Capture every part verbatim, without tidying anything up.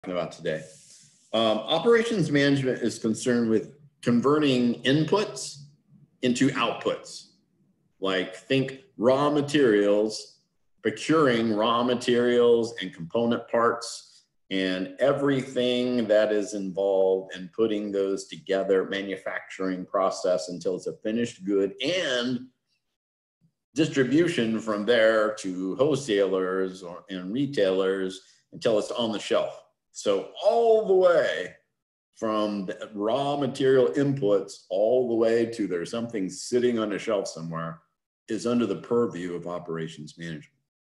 about today. Um, operations management is concerned with converting inputs into outputs. Like think raw materials, procuring raw materials and component parts and everything that is involved in putting those together, manufacturing process until it's a finished good, and distribution from there to wholesalers or, and retailers until it's on the shelf. So all the way from the raw material inputs all the way to there's something sitting on a shelf somewhere is under the purview of operations management.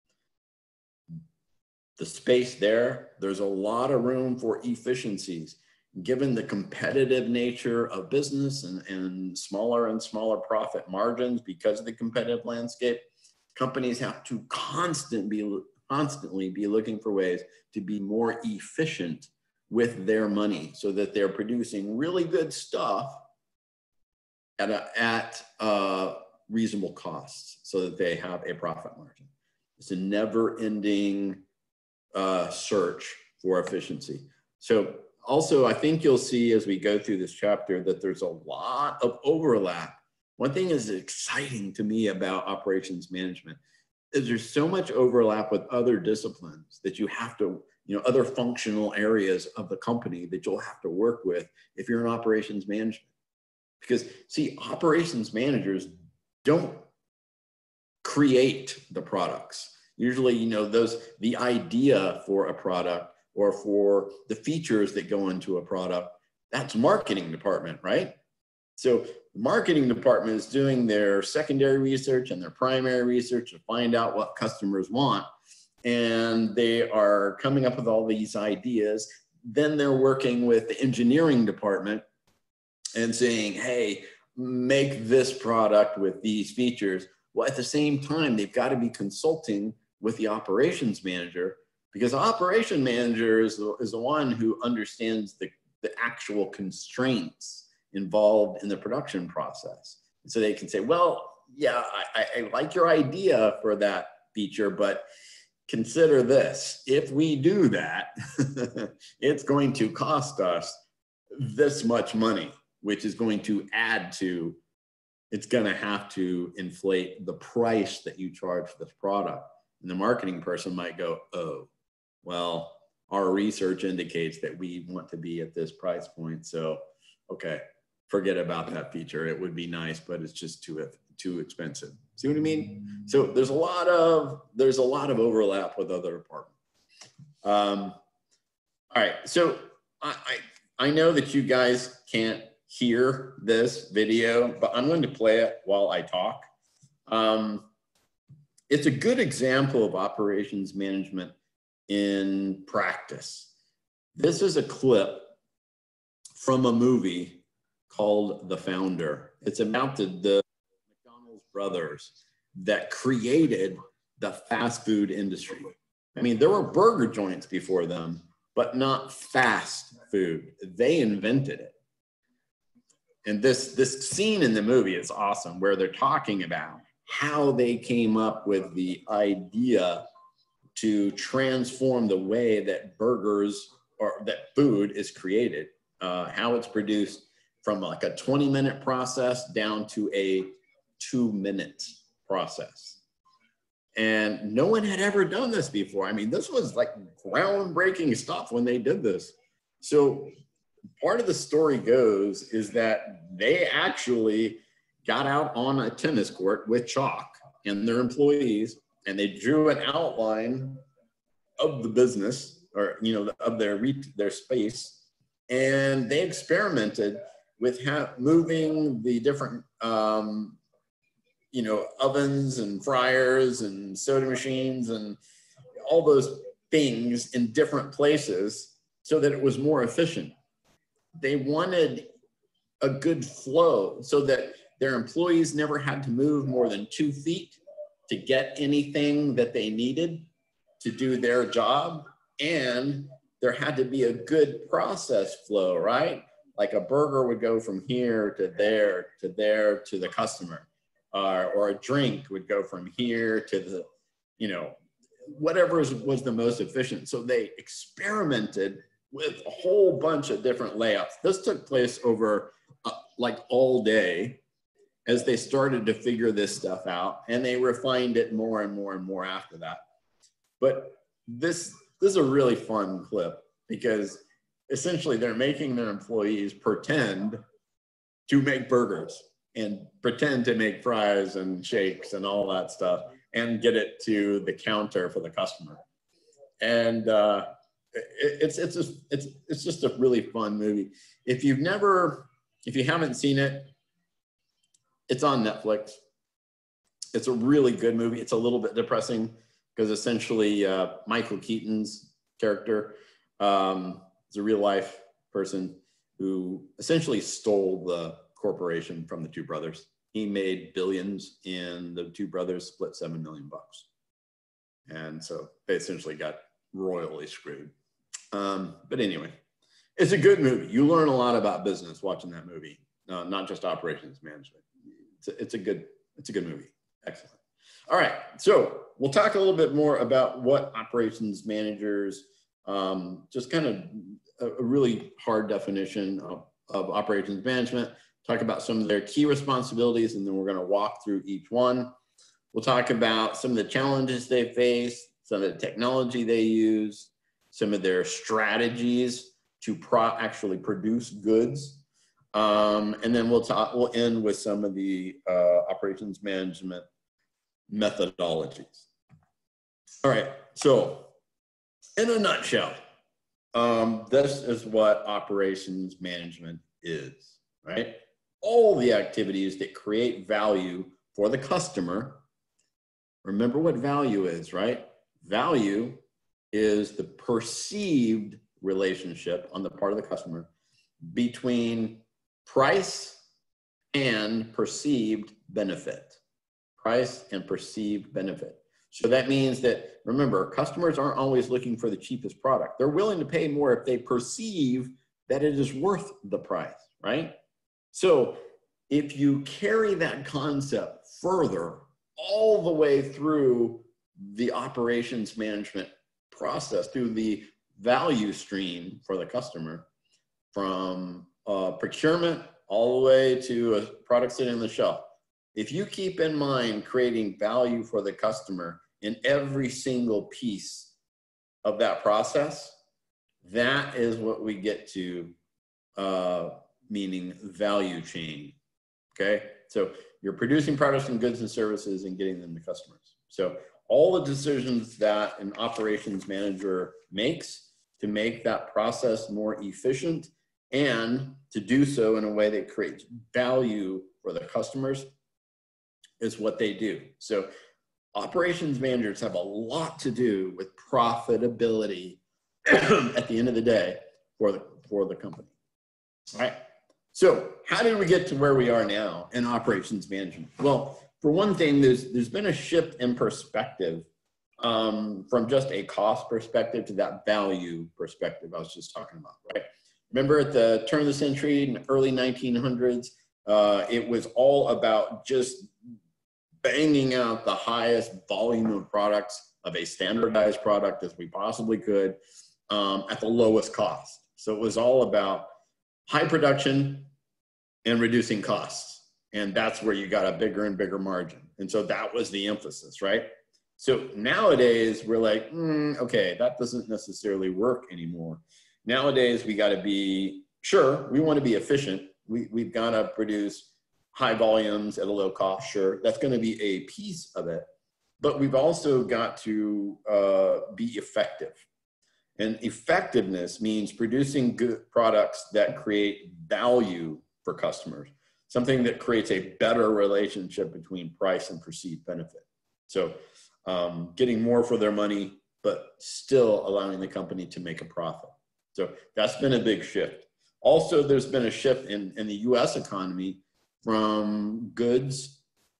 The space there, there's a lot of room for efficiencies. Given the competitive nature of business and, and smaller and smaller profit margins because of the competitive landscape, companies have to constant be, constantly be looking for ways to be more efficient with their money so that they're producing really good stuff at, a, at uh, reasonable costs so that they have a profit margin. It's a never-ending uh, search for efficiency. So also, I think you'll see as we go through this chapter that there's a lot of overlap. One thing is exciting to me about operations management is there's so much overlap with other disciplines that you have to, you know, other functional areas of the company that you'll have to work with if you're in operations management. Because see, operations managers don't create the products. Usually, you know, those, the idea for a product or for the features that go into a product, that's marketing department, right? So the marketing department is doing their secondary research and their primary research to find out what customers want. And they are coming up with all these ideas. Then they're working with the engineering department and saying, hey, make this product with these features. Well, at the same time, they've got to be consulting with the operations manager, because the operation manager is the, is the one who understands the, the actual constraints involved in the production process. And so they can say, well, yeah, I, I like your idea for that feature, but consider this. If we do that, it's going to cost us this much money, which is going to add to, it's going to have to inflate the price that you charge for this product. And the marketing person might go, oh, well, our research indicates that we want to be at this price point. So, okay, forget about that feature. It would be nice, but it's just too, too expensive. See what I mean? So there's a lot of, there's a lot of overlap with other departments. Um, all right, so I, I, I know that you guys can't hear this video, but I'm going to play it while I talk. Um, it's a good example of operations management in practice. This is a clip from a movie called The Founder. It's about the, the McDonald's brothers that created the fast food industry. I mean, there were burger joints before them, but not fast food. They invented it. And this, this scene in the movie is awesome, where they're talking about how they came up with the idea to transform the way that burgers or that food is created, uh, how it's produced from like a twenty minute process down to a two minute process. And no one had ever done this before. I mean, this was like groundbreaking stuff when they did this. So part of the story goes is that they actually got out on a tennis court with chalk and their employees, and they drew an outline of the business, or you know, of their their space, and they experimented with ha moving the different, um, you know, ovens and fryers and soda machines and all those things in different places so that it was more efficient. They wanted a good flow so that their employees never had to move more than two feet to get anything that they needed to do their job. And there had to be a good process flow, right? Like a burger would go from here to there, to there, to the customer. Uh, or a drink would go from here to the, you know, whatever was the most efficient. So they experimented with a whole bunch of different layouts. This took place over uh, like all day as they started to figure this stuff out, and they refined it more and more and more after that. But this, this is a really fun clip because essentially they're making their employees pretend to make burgers and pretend to make fries and shakes and all that stuff and get it to the counter for the customer. And uh, it, it's, it's, just, it's, it's just a really fun movie. If you've never, if you haven't seen it, it's on Netflix. It's a really good movie. It's a little bit depressing because essentially uh, Michael Keaton's character um, is a real life person who essentially stole the corporation from the two brothers. He made billions and the two brothers split seven million bucks. And so they essentially got royally screwed. Um, but anyway, it's a good movie. You learn a lot about business watching that movie, uh, not just operations management. It's a, it's a good, it's a good movie. Excellent. All right. So we'll talk a little bit more about what operations managers, um, just kind of a, a really hard definition of, of operations management, talk about some of their key responsibilities, and then we're going to walk through each one. We'll talk about some of the challenges they face, some of the technology they use, some of their strategies to pro actually produce goods. Um, and then we'll talk, we'll end with some of the uh, operations management methodologies. All right, so in a nutshell, um, this is what operations management is, right? All the activities that create value for the customer. Remember what value is, right? Value is the perceived relationship on the part of the customer between price and perceived benefit. Price and perceived benefit. So that means that, remember, customers aren't always looking for the cheapest product. They're willing to pay more if they perceive that it is worth the price, right? So if you carry that concept further all the way through the operations management process, through the value stream for the customer, from uh, procurement all the way to a product sitting on the shelf. If you keep in mind creating value for the customer in every single piece of that process, that is what we get to, uh, meaning value chain, okay? So you're producing products and goods and services and getting them to customers. So all the decisions that an operations manager makes to make that process more efficient and to do so in a way that creates value for the customers is what they do. So operations managers have a lot to do with profitability at the end of the day for the, for the company. All right. So how did we get to where we are now in operations management? Well, for one thing, there's, there's been a shift in perspective um, from just a cost perspective to that value perspective I was just talking about, right? Remember at the turn of the century, in the early nineteen hundreds, uh, it was all about just banging out the highest volume of products of a standardized product as we possibly could um, at the lowest cost. So it was all about high production and reducing costs. And that's where you got a bigger and bigger margin. And so that was the emphasis, right? So nowadays we're like, mm, okay, that doesn't necessarily work anymore. Nowadays we got to be, sure, we want to be efficient. We, we've got to produce high volumes at a low cost, sure. That's going to be a piece of it. But we've also got to uh, be effective. And effectiveness means producing good products that create value for customers, something that creates a better relationship between price and perceived benefit. So um, getting more for their money, but still allowing the company to make a profit. So that's been a big shift. Also, there's been a shift in, in the U S economy from goods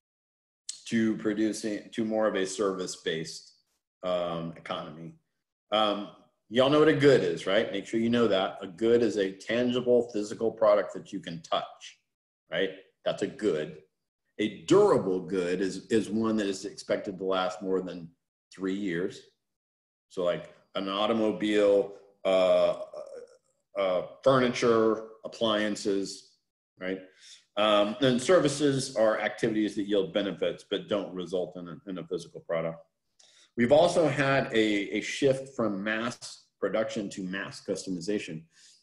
to producing to more of a service-based um, economy. Um, Y'all know what a good is, right? Make sure you know that. A good is a tangible physical product that you can touch, right? That's a good. A durable good is, is one that is expected to last more than three years. So like an automobile, uh, uh, furniture, appliances, right? Um, and services are activities that yield benefits but don't result in a, in a physical product. We've also had a, a shift from mass production to mass customization.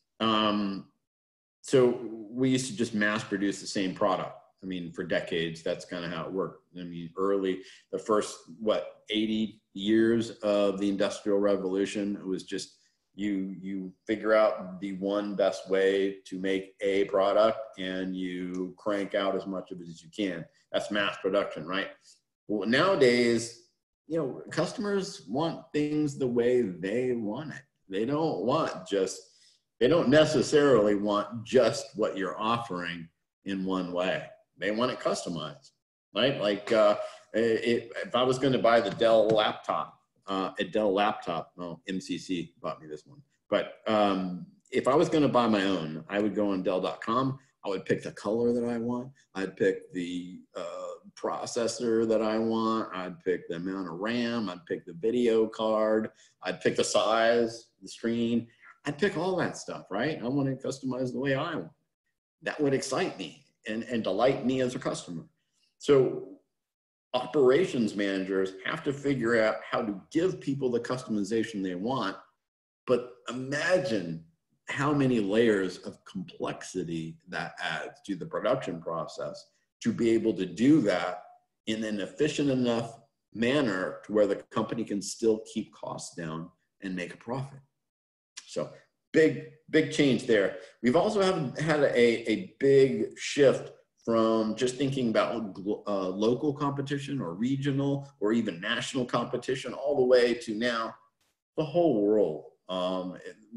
Um, so we used to just mass produce the same product. I mean, for decades, that's kind of how it worked. I mean, early, the first, what, eighty years of the Industrial Revolution, it was just, you, you figure out the one best way to make a product and you crank out as much of it as you can. That's mass production, right? Well, nowadays, you know, customers want things the way they want it. They don't want just, they don't necessarily want just what you're offering in one way. They want it customized, right? Like uh, it, if I was going to buy the Dell laptop, uh, a Dell laptop, well, M C C bought me this one. But um, if I was going to buy my own, I would go on Dell dot com. I would pick the color that I want. I'd pick the uh, processor that I want. I'd pick the amount of RAM. I'd pick the video card. I'd pick the size, the screen. I'd pick all that stuff, right? I want to customize the way I want. That would excite me and, and delight me as a customer. So operations managers have to figure out how to give people the customization they want, but imagine how many layers of complexity that adds to the production process to be able to do that in an efficient enough manner to where the company can still keep costs down and make a profit. So big, big change there. We've also have, had a, a big shift from just thinking about uh, local competition or regional or even national competition all the way to now the whole world um,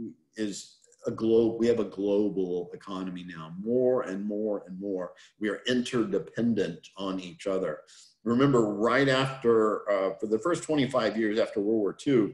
is a globe. We have a global economy now, more and more and more. We are interdependent on each other. Remember, right after, uh, for the first twenty-five years after World War Two,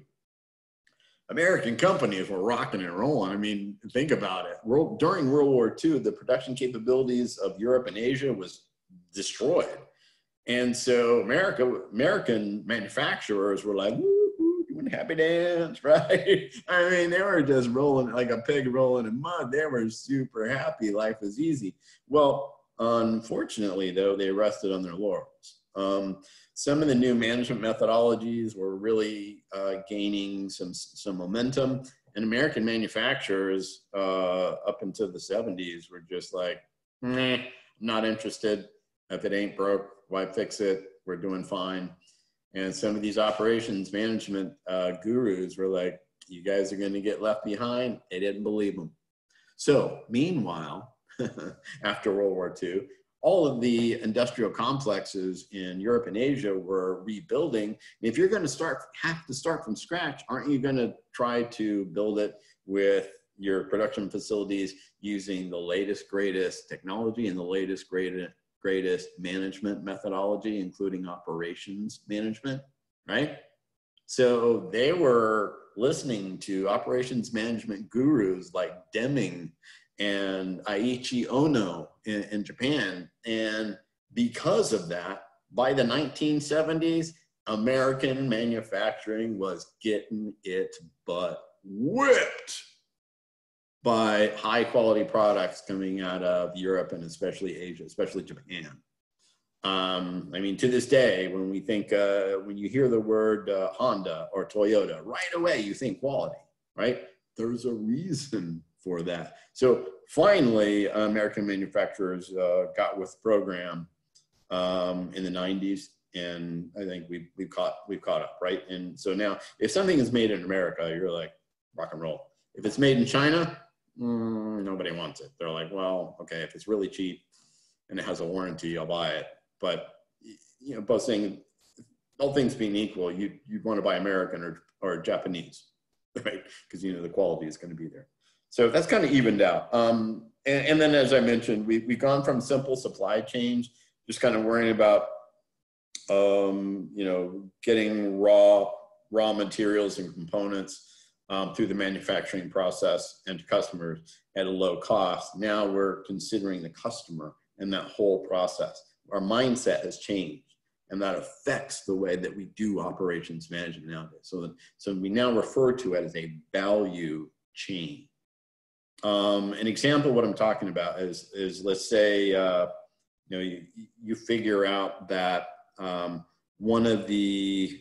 American companies were rocking and rolling. I mean, think about it. World, during World War Two, the production capabilities of Europe and Asia was destroyed. And so America, American manufacturers were like, woo, woo, doing happy dance, right? I mean, they were just rolling like a pig rolling in mud. They were super happy. Life was easy. Well, unfortunately, though, they rested on their laurels. Um, some of the new management methodologies were really uh, gaining some, some momentum, and American manufacturers uh, up until the seventies were just like, nah, not interested. If it ain't broke, why fix it? We're doing fine. And some of these operations management uh, gurus were like, you guys are going to get left behind. They didn't believe them. So meanwhile, after World War Two, all of the industrial complexes in Europe and Asia were rebuilding. And if you're going to start, have to start from scratch, aren't you going to try to build it with your production facilities using the latest, greatest technology and the latest, greatest, greatest management methodology, including operations management, right? So they were listening to operations management gurus like Deming and Aichi Ono in, in Japan. And because of that, by the nineteen seventies, American manufacturing was getting its butt whipped by high quality products coming out of Europe and especially Asia, especially Japan. Um, I mean, to this day, when we think, uh, when you hear the word uh, Honda or Toyota, right away you think quality, right? There's a reason for that. So finally, uh, American manufacturers uh, got with the program um, in the nineties, and I think we've, we've, caught, we've caught up, right? And so now, if something is made in America, you're like, rock and roll. If it's made in China, mm, nobody wants it. They're like, well, okay, if it's really cheap and it has a warranty, I'll buy it. But, you know, both saying, all things being equal, you, you'd want to buy American or, or Japanese, right? Because, you know, the quality is going to be there. So that's kind of evened out. Um, and, and then, as I mentioned, we, we've gone from simple supply chains, just kind of worrying about, um, you know, getting raw, raw materials and components um, through the manufacturing process and to customers at a low cost. Now we're considering the customer and that whole process. Our mindset has changed, and that affects the way that we do operations management nowadays. So, that, so we now refer to it as a value chain. Um, an example of what I'm talking about is, is let's say, uh, you know, you, you figure out that um, one of the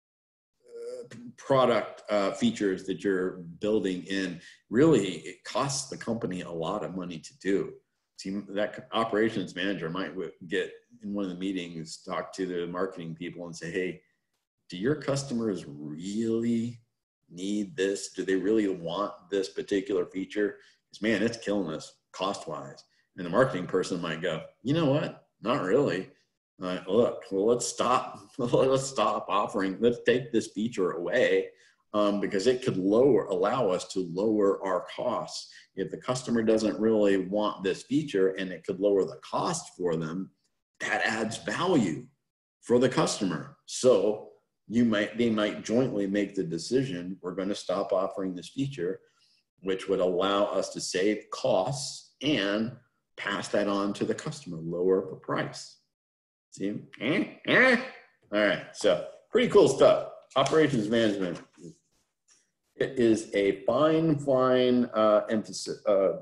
uh, product uh, features that you're building in, really, it costs the company a lot of money to do. See, that operations manager might get in one of the meetings, talk to the marketing people and say, hey, do your customers really need this? Do they really want this particular feature? Because man, it's killing us cost-wise. And the marketing person might go, you know what? Not really. Uh, look, well, let's stop. Let's stop offering. Let's take this feature away um, because it could lower, allow us to lower our costs. If the customer doesn't really want this feature and it could lower the cost for them, that adds value for the customer. So you might, they might jointly make the decision, we're going to stop offering this feature, which would allow us to save costs and pass that on to the customer, lower the price. See? Eh? Eh? All right, so pretty cool stuff. Operations management. It is a fine, fine uh, emphasis uh,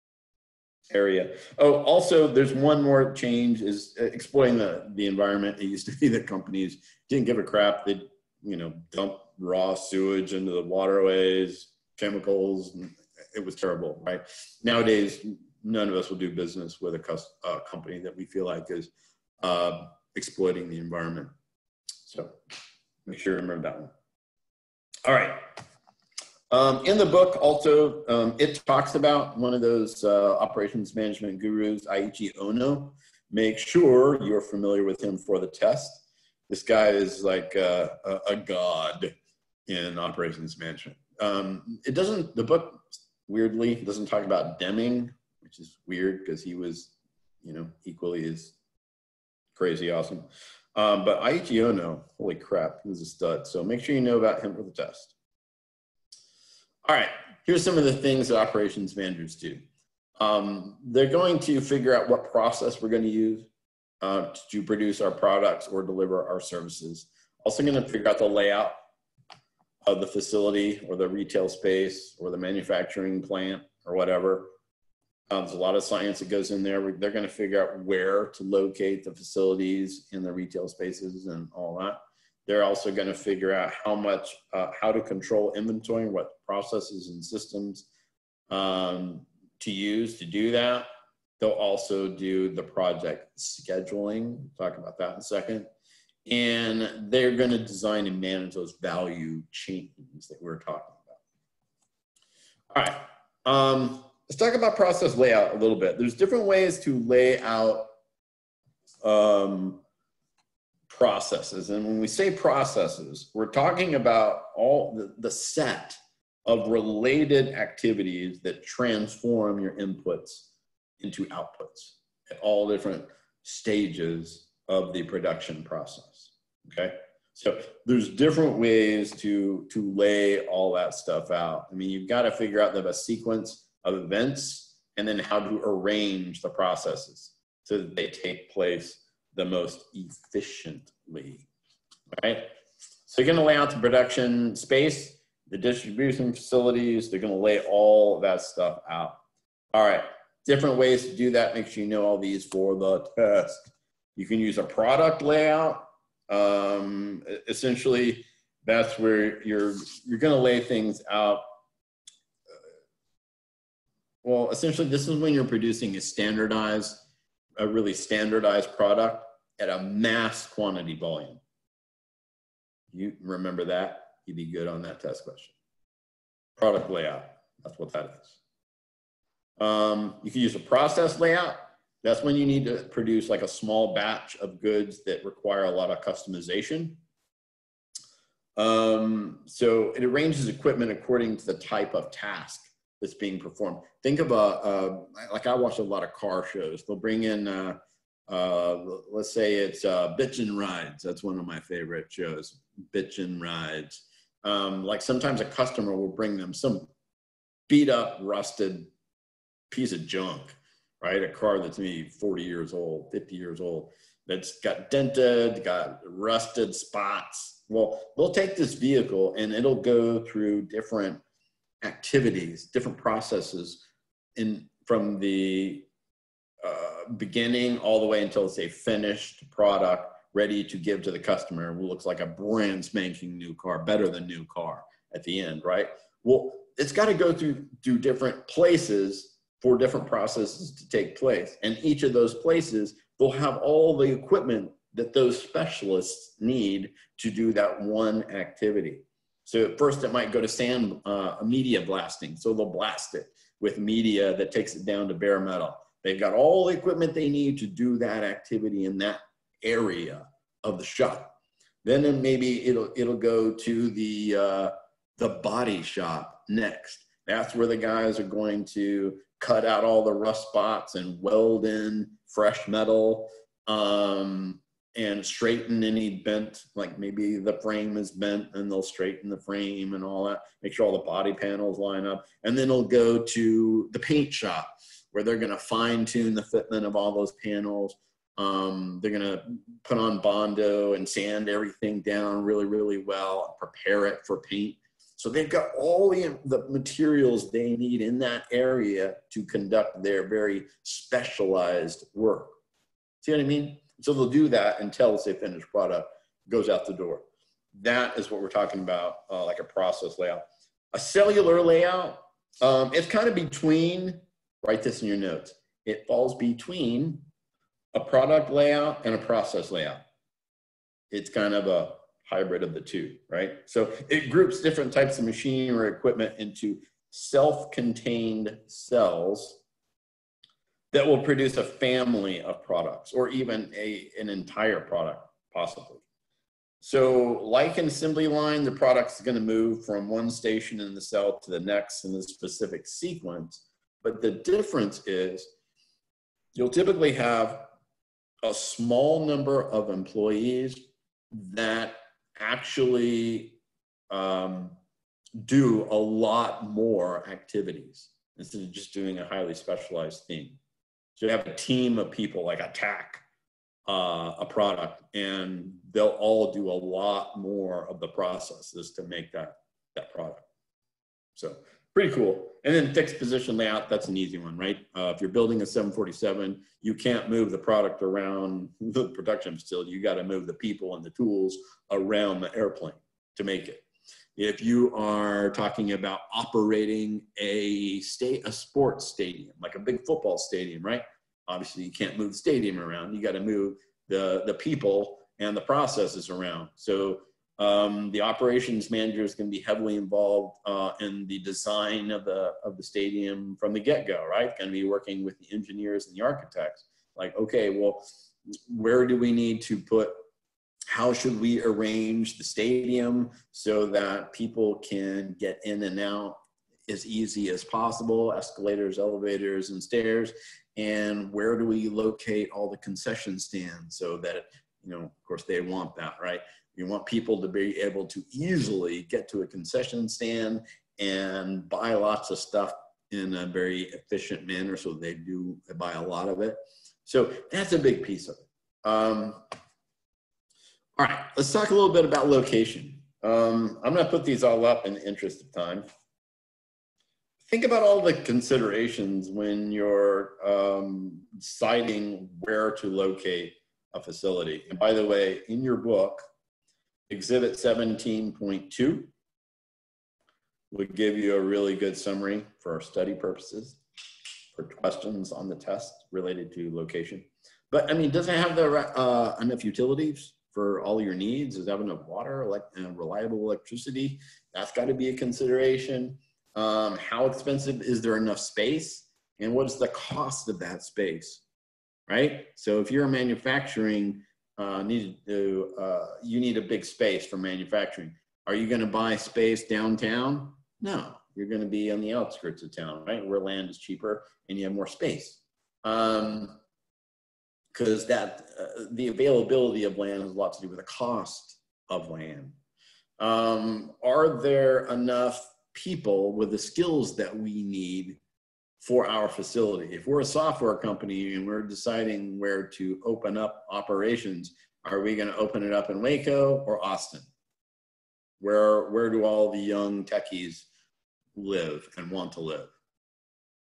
area. Oh, also, there's one more change is exploiting the, the environment. It used to be that companies didn't give a crap. They'd, you know, dump raw sewage into the waterways, chemicals. And it was terrible, right? Nowadays, none of us will do business with a uh, company that we feel like is uh, exploiting the environment. So make sure you remember that one. All right. Um, in the book also, um, it talks about one of those uh, operations management gurus, Aichi Ono. Make sure you're familiar with him for the test. This guy is like a, a, a god in operations management. Um, it doesn't, the book weirdly doesn't talk about Deming, which is weird because he was, you know, equally as crazy awesome. Um, but Aichi Ono, holy crap, he was a stud. So make sure you know about him for the test. All right, here's some of the things that operations managers do. Um, they're going to figure out what process we're going to use uh, to produce our products or deliver our services. Also going to figure out the layout of the facility or the retail space or the manufacturing plant or whatever. Um, there's a lot of science that goes in there. They're going to figure out where to locate the facilities in the retail spaces and all that. They're also going to figure out how much, uh, how to control inventory, what processes and systems um, to use to do that. They'll also do the project scheduling. We'll talk about that in a second. And they're going to design and manage those value chains that we're talking about. All right. Um, let's talk about process layout a little bit. There's different ways to lay out um, processes. And when we say processes, we're talking about all the, the set of related activities that transform your inputs into outputs at all different stages of the production process, okay? So there's different ways to, to lay all that stuff out. I mean, you've got to figure out the sequence of events and then how to arrange the processes so that they take place the most efficiently, right? So you're gonna lay out the production space, the distribution facilities, they're gonna lay all of that stuff out. All right, different ways to do that. Make sure you know all these for the test. You can use a product layout. Um, essentially, that's where you're, you're gonna lay things out. Well, essentially, this is when you're producing a standardized, a really standardized product at a mass quantity volume. You remember that? You'd be good on that test question. Product layout, that's what that is. Um, you can use a process layout. That's when you need to produce like a small batch of goods that require a lot of customization. Um, so it arranges equipment according to the type of task that's being performed. Think of a, a like I watch a lot of car shows. They'll bring in, uh, uh, let's say it's uh, Bitchin' Rides. That's one of my favorite shows, Bitchin' Rides. Um, like sometimes a customer will bring them some beat up, rusted piece of junk, right? A car that's maybe forty years old, fifty years old, that's got dented, got rusted spots. Well, they'll take this vehicle and it'll go through different activities, different processes in from the uh, beginning all the way until it's a finished product ready to give to the customer. It looks like a brand spanking new car, better than new car at the end, right? Well, it's got to go through, through different places for different processes to take place. And each of those places will have all the equipment that those specialists need to do that one activity. So at first it might go to sand, uh, media blasting. So they'll blast it with media that takes it down to bare metal. They've got all the equipment they need to do that activity in that area of the shop. Then maybe it'll, it'll go to the, uh, the body shop next. That's where the guys are going to cut out all the rust spots and weld in fresh metal, um, and straighten any bent, like maybe the frame is bent and they'll straighten the frame and all that, make sure all the body panels line up. And then it'll go to the paint shop where they're gonna fine tune the fitment of all those panels. Um, they're gonna put on Bondo and sand everything down really, really well and prepare it for paint. So they've got all the, the materials they need in that area to conduct their very specialized work. See what I mean? So they'll do that until it's a finished product goes out the door. That is what we're talking about, uh, like a process layout. A cellular layout, um, it's kind of between, write this in your notes, it falls between a product layout and a process layout. It's kind of a hybrid of the two, right? So it groups different types of machinery or equipment into self-contained cells that will produce a family of products or even a, an entire product, possibly. So like an assembly line, the product's gonna move from one station in the cell to the next in a specific sequence. But the difference is you'll typically have a small number of employees that actually um, do a lot more activities instead of just doing a highly specialized thing. So you have a team of people like attack uh, a product, and they'll all do a lot more of the processes to make that, that product. So pretty cool. And then fixed position layout, that's an easy one, right? Uh, if you're building a seven forty-seven, you can't move the product around the production facility. You got to move the people and the tools around the airplane to make it. If you are talking about operating a state, a sports stadium, like a big football stadium, right? Obviously you can't move the stadium around. You got to move the, the people and the processes around. So um, the operations manager is going to be heavily involved uh, in the design of the, of the stadium from the get-go, right? Going to be working with the engineers and the architects. Like, okay, well, where do we need to put, how should we arrange the stadium so that people can get in and out as easy as possible, escalators, elevators, and stairs? And where do we locate all the concession stands so that, you know, of course they want that, right? You want people to be able to easily get to a concession stand and buy lots of stuff in a very efficient manner, so they do buy a lot of it. So that's a big piece of it. Um, all right, let's talk a little bit about location. Um, I'm gonna put these all up in the interest of time. Think about all the considerations when you're um, deciding where to locate a facility. And by the way, in your book, Exhibit seventeen point two would give you a really good summary for our study purposes, for questions on the test related to location. But I mean, does it have the, uh, enough utilities for all your needs? Does it have enough water, like uh, reliable electricity? That's got to be a consideration. Um, how expensive, is there enough space? And what is the cost of that space, right? So if you're manufacturing, uh, need to, uh, you need a big space for manufacturing. Are you going to buy space downtown? No, you're going to be on the outskirts of town, right? Where land is cheaper and you have more space. Um, because that, uh, the availability of land has a lot to do with the cost of land. Um, are there enough people with the skills that we need for our facility? If we're a software company and we're deciding where to open up operations, are we going to open it up in Waco or Austin? Where, where do all the young techies live and want to live? Austin.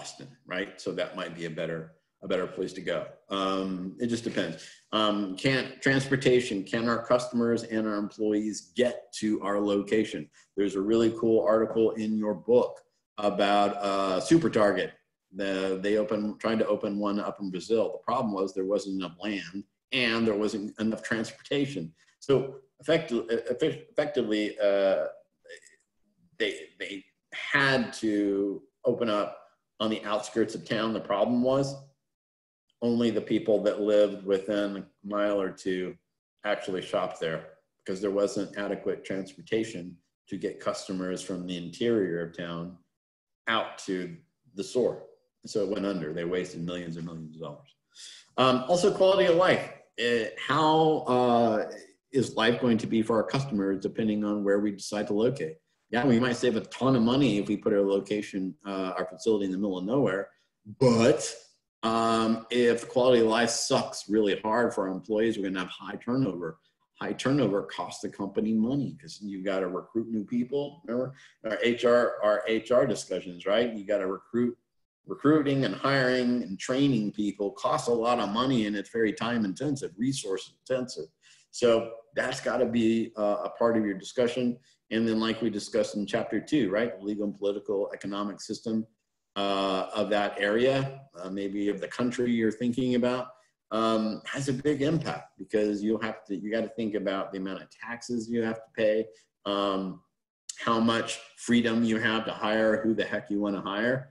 Boston, right? So that might be a better, a better place to go. Um, it just depends. Um, can transportation, can our customers and our employees get to our location? There's a really cool article in your book about uh, Super Target. The, they open, trying to open one up in Brazil. The problem was there wasn't enough land and there wasn't enough transportation. So effectively, effectively uh, they, they had to open up on the outskirts of town. The problem was only the people that lived within a mile or two actually shopped there because there wasn't adequate transportation to get customers from the interior of town out to the store. So it went under. They wasted millions and millions of dollars. Um, also, quality of life. It, how uh, is life going to be for our customers depending on where we decide to locate? Yeah, we might save a ton of money if we put our location, uh, our facility in the middle of nowhere. But um, if the quality of life sucks really hard for our employees, we're going to have high turnover. High turnover costs the company money because you've got to recruit new people. Remember our H R, our H R discussions, right? You got to recruit. Recruiting and hiring and training people costs a lot of money, and it's very time intensive, resource intensive. So that's got to be uh, a part of your discussion. And then, like we discussed in chapter two, right, the legal and political economic system uh, of that area, uh, maybe of the country you're thinking about, um, has a big impact because you'll have to, you got to think about the amount of taxes you have to pay, um, how much freedom you have to hire who the heck you want to hire.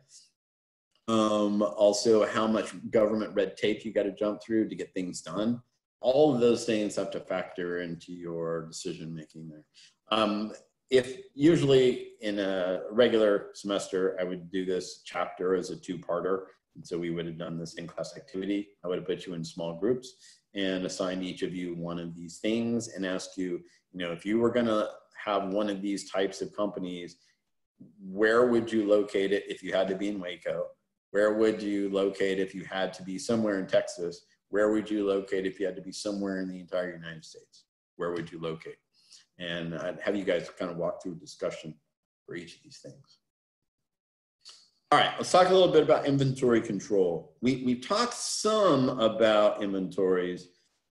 Um, also, how much government red tape you got to jump through to get things done. All of those things have to factor into your decision making there. Um, if usually in a regular semester, I would do this chapter as a two-parter. And so we would have done this in-class activity. I would have put you in small groups and assigned each of you one of these things and asked you, you know, if you were going to have one of these types of companies, where would you locate it if you had to be in Waco? Where would you locate if you had to be somewhere in Texas? Where would you locate if you had to be somewhere in the entire United States? Where would you locate? And I'd have you guys kind of walk through a discussion for each of these things. All right, let's talk a little bit about inventory control. We, we've talked some about inventories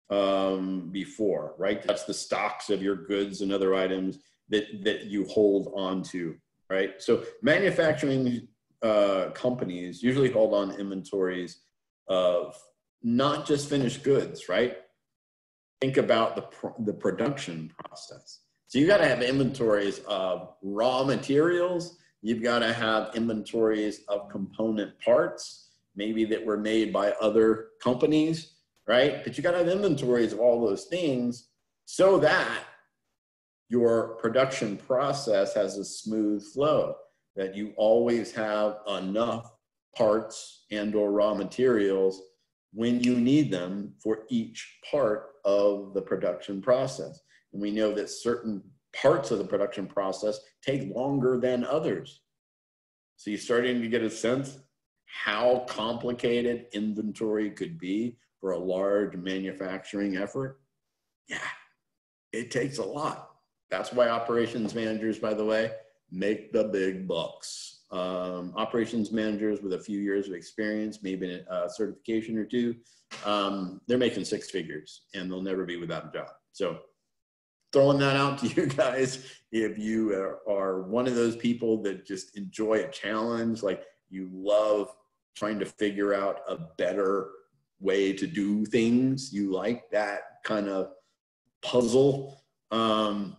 um, before, right? That's the stocks of your goods and other items that, that you hold on to, right? So manufacturing Uh, companies usually hold on inventories of not just finished goods, right? Think about the, pr the production process. So you got to have inventories of raw materials. You've got to have inventories of component parts, maybe that were made by other companies, right? But you got to have inventories of all those things so that your production process has a smooth flow, that you always have enough parts and or raw materials when you need them for each part of the production process. And we know that certain parts of the production process take longer than others. So you're starting to get a sense how complicated inventory could be for a large manufacturing effort. Yeah, it takes a lot. That's why operations managers, by the way, make the big bucks. Um, operations managers with a few years of experience, maybe a certification or two, um, they're making six figures and they'll never be without a job. So throwing that out to you guys, if you are, are one of those people that just enjoy a challenge, like you love trying to figure out a better way to do things, you like that kind of puzzle, um,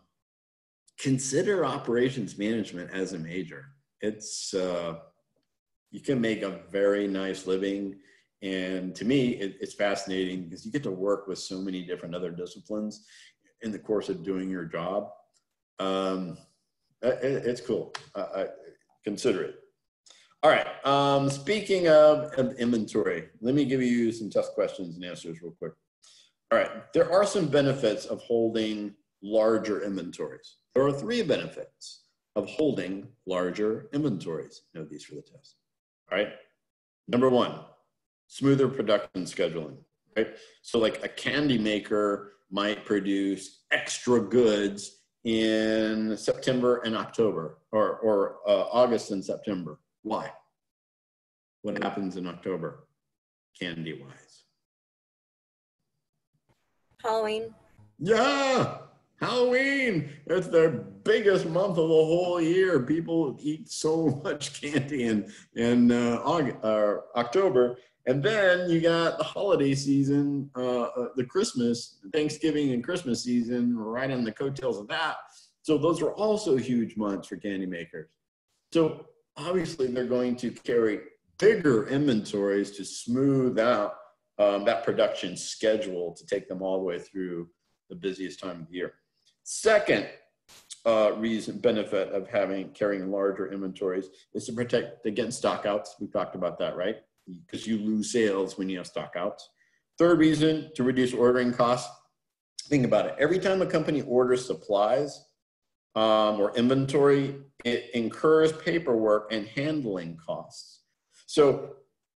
consider operations management as a major. It's, uh, you can make a very nice living. And to me, it, it's fascinating because you get to work with so many different other disciplines in the course of doing your job. Um, it, it's cool. Uh, I, consider it. All right. Um, speaking of, of inventory, let me give you some tough questions and answers real quick. All right. There are some benefits of holding larger inventories. There are three benefits of holding larger inventories. Know these for the test. All right. Number one, smoother production scheduling, right? So like a candy maker might produce extra goods in September and October, or, or uh, August and September. Why? What happens in October, candy-wise? Halloween. Yeah, Halloween. That's their biggest month of the whole year. People eat so much candy in, in uh, August, uh, October. And then you got the holiday season, uh, uh, the Christmas, Thanksgiving and Christmas season, right on the coattails of that. So those are also huge months for candy makers. So obviously they're going to carry bigger inventories to smooth out um, that production schedule to take them all the way through the busiest time of the year. Second uh, reason, benefit of having, carrying larger inventories is to protect against stockouts. We've talked about that, right? Because you lose sales when you have stockouts. Third reason, to reduce ordering costs. Think about it. Every time a company orders supplies um, or inventory, it incurs paperwork and handling costs. So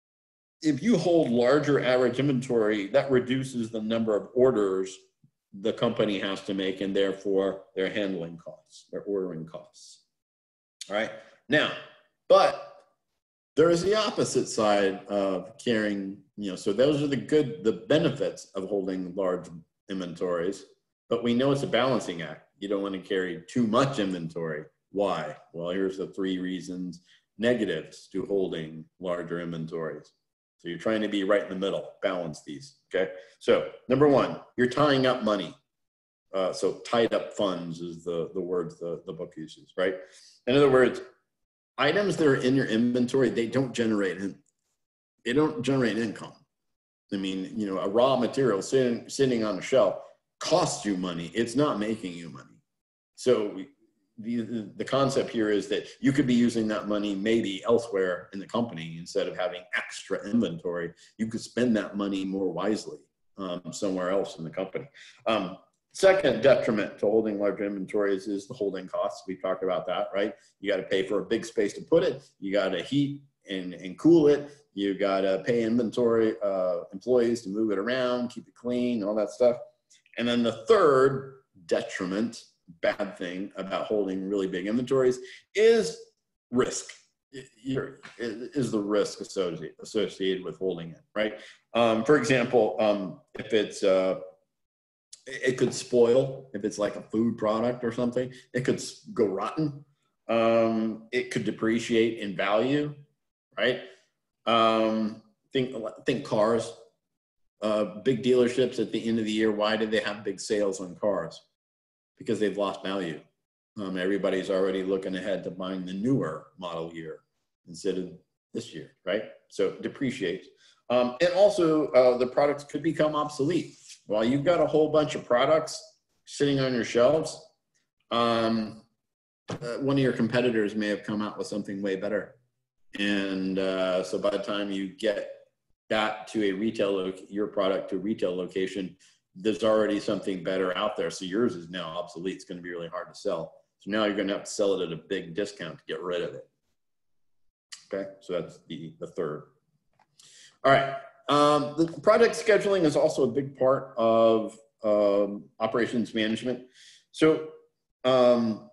if you hold larger average inventory, that reduces the number of orders the company has to make, and therefore their handling costs, their ordering costs. All right. Now, but there is the opposite side of carrying, you know, so those are the good, the benefits of holding large inventories, but we know it's a balancing act. You don't want to carry too much inventory. Why? Well, here's the three reasons, negatives to holding larger inventories. So you're trying to be right in the middle, balance these, okay? So number one, you're tying up money. Uh, so tied up funds is the, the words the, the book uses, right? In other words, items that are in your inventory, they don't generate, they don't generate income. I mean, you know, a raw material sitting, sitting on a shelf costs you money. It's not making you money. So the, the concept here is that you could be using that money maybe elsewhere in the company instead of having extra inventory. You could spend that money more wisely um, somewhere else in the company. Um, second detriment to holding large inventories is the holding costs. We talked about that, right? You got to pay for a big space to put it. You got to heat and, and cool it. You got to pay inventory uh, employees to move it around, keep it clean, all that stuff. And then the third detriment, bad thing about holding really big inventories is risk. You're, is the risk associated associated with holding it, right? Um, for example, um, if it's uh, it could spoil. If it's like a food product or something, it could go rotten. Um, it could depreciate in value, right? Um, think think cars. Uh, big dealerships at the end of the year, why do they have big sales on cars? Because they've lost value. Um, everybody's already looking ahead to buying the newer model year instead of this year, right? So it depreciates. Um, and also uh, the products could become obsolete. While you've got a whole bunch of products sitting on your shelves, um, uh, one of your competitors may have come out with something way better. And uh, so by the time you get that to a retail, your product to a retail location, there's already something better out there. So yours is now obsolete. It's going to be really hard to sell. So now you're going to have to sell it at a big discount to get rid of it. Okay, so that's the, the third. All right, um, the project scheduling is also a big part of um, operations management. So um,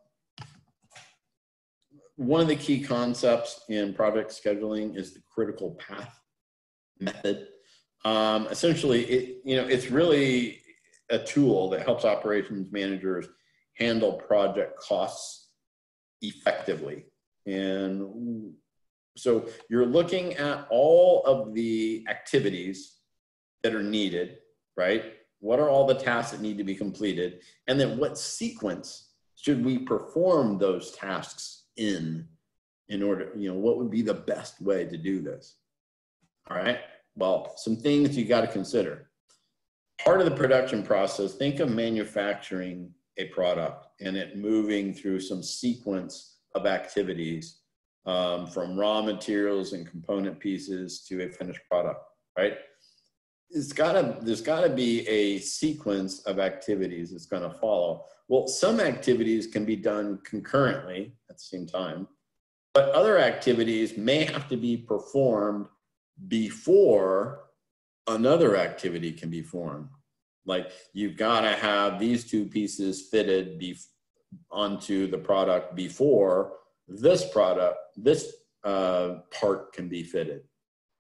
one of the key concepts in project scheduling is the critical path method. Um, essentially, it, you know, it's really a tool that helps operations managers handle project costs effectively. And so you're looking at all of the activities that are needed, right? What are all the tasks that need to be completed? And then what sequence should we perform those tasks in, in order, you know, what would be the best way to do this? All right. Well, some things you got to consider. Part of the production process, think of manufacturing a product and it moving through some sequence of activities um, from raw materials and component pieces to a finished product, right? It's gotta, there's gotta be a sequence of activities that's gonna follow. Well, some activities can be done concurrently at the same time, but other activities may have to be performed before another activity can be formed. Like you've got to have these two pieces fitted be onto the product before this product, this uh, part can be fitted.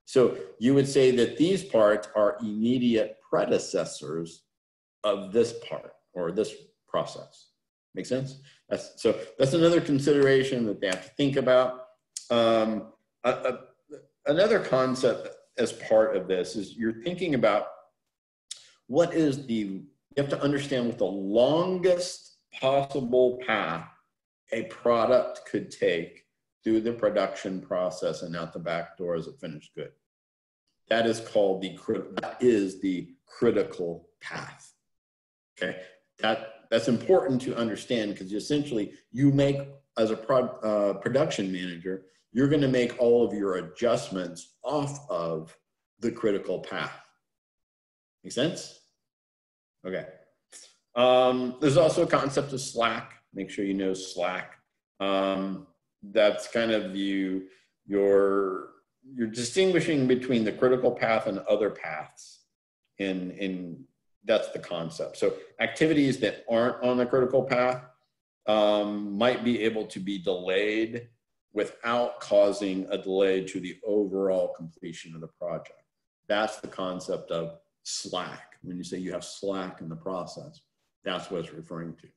So you would say that these parts are immediate predecessors of this part or this process. Make sense? That's, so that's another consideration that they have to think about. Um, a, a, another concept as part of this is you're thinking about what is the, you have to understand what the longest possible path a product could take through the production process and out the back door as a finished good. That is called the, that is the critical path. Okay, that, that's important to understand because essentially you make, as a pro, uh, production manager, you're going to make all of your adjustments off of the critical path. Make sense? Okay. Um, there's also a concept of slack. Make sure you know slack. Um, that's kind of you, you're, you're distinguishing between the critical path and other paths. In, in, that's the concept. So activities that aren't on the critical path um, might be able to be delayed without causing a delay to the overall completion of the project. That's the concept of slack. When you say you have slack in the process, that's what it's referring to.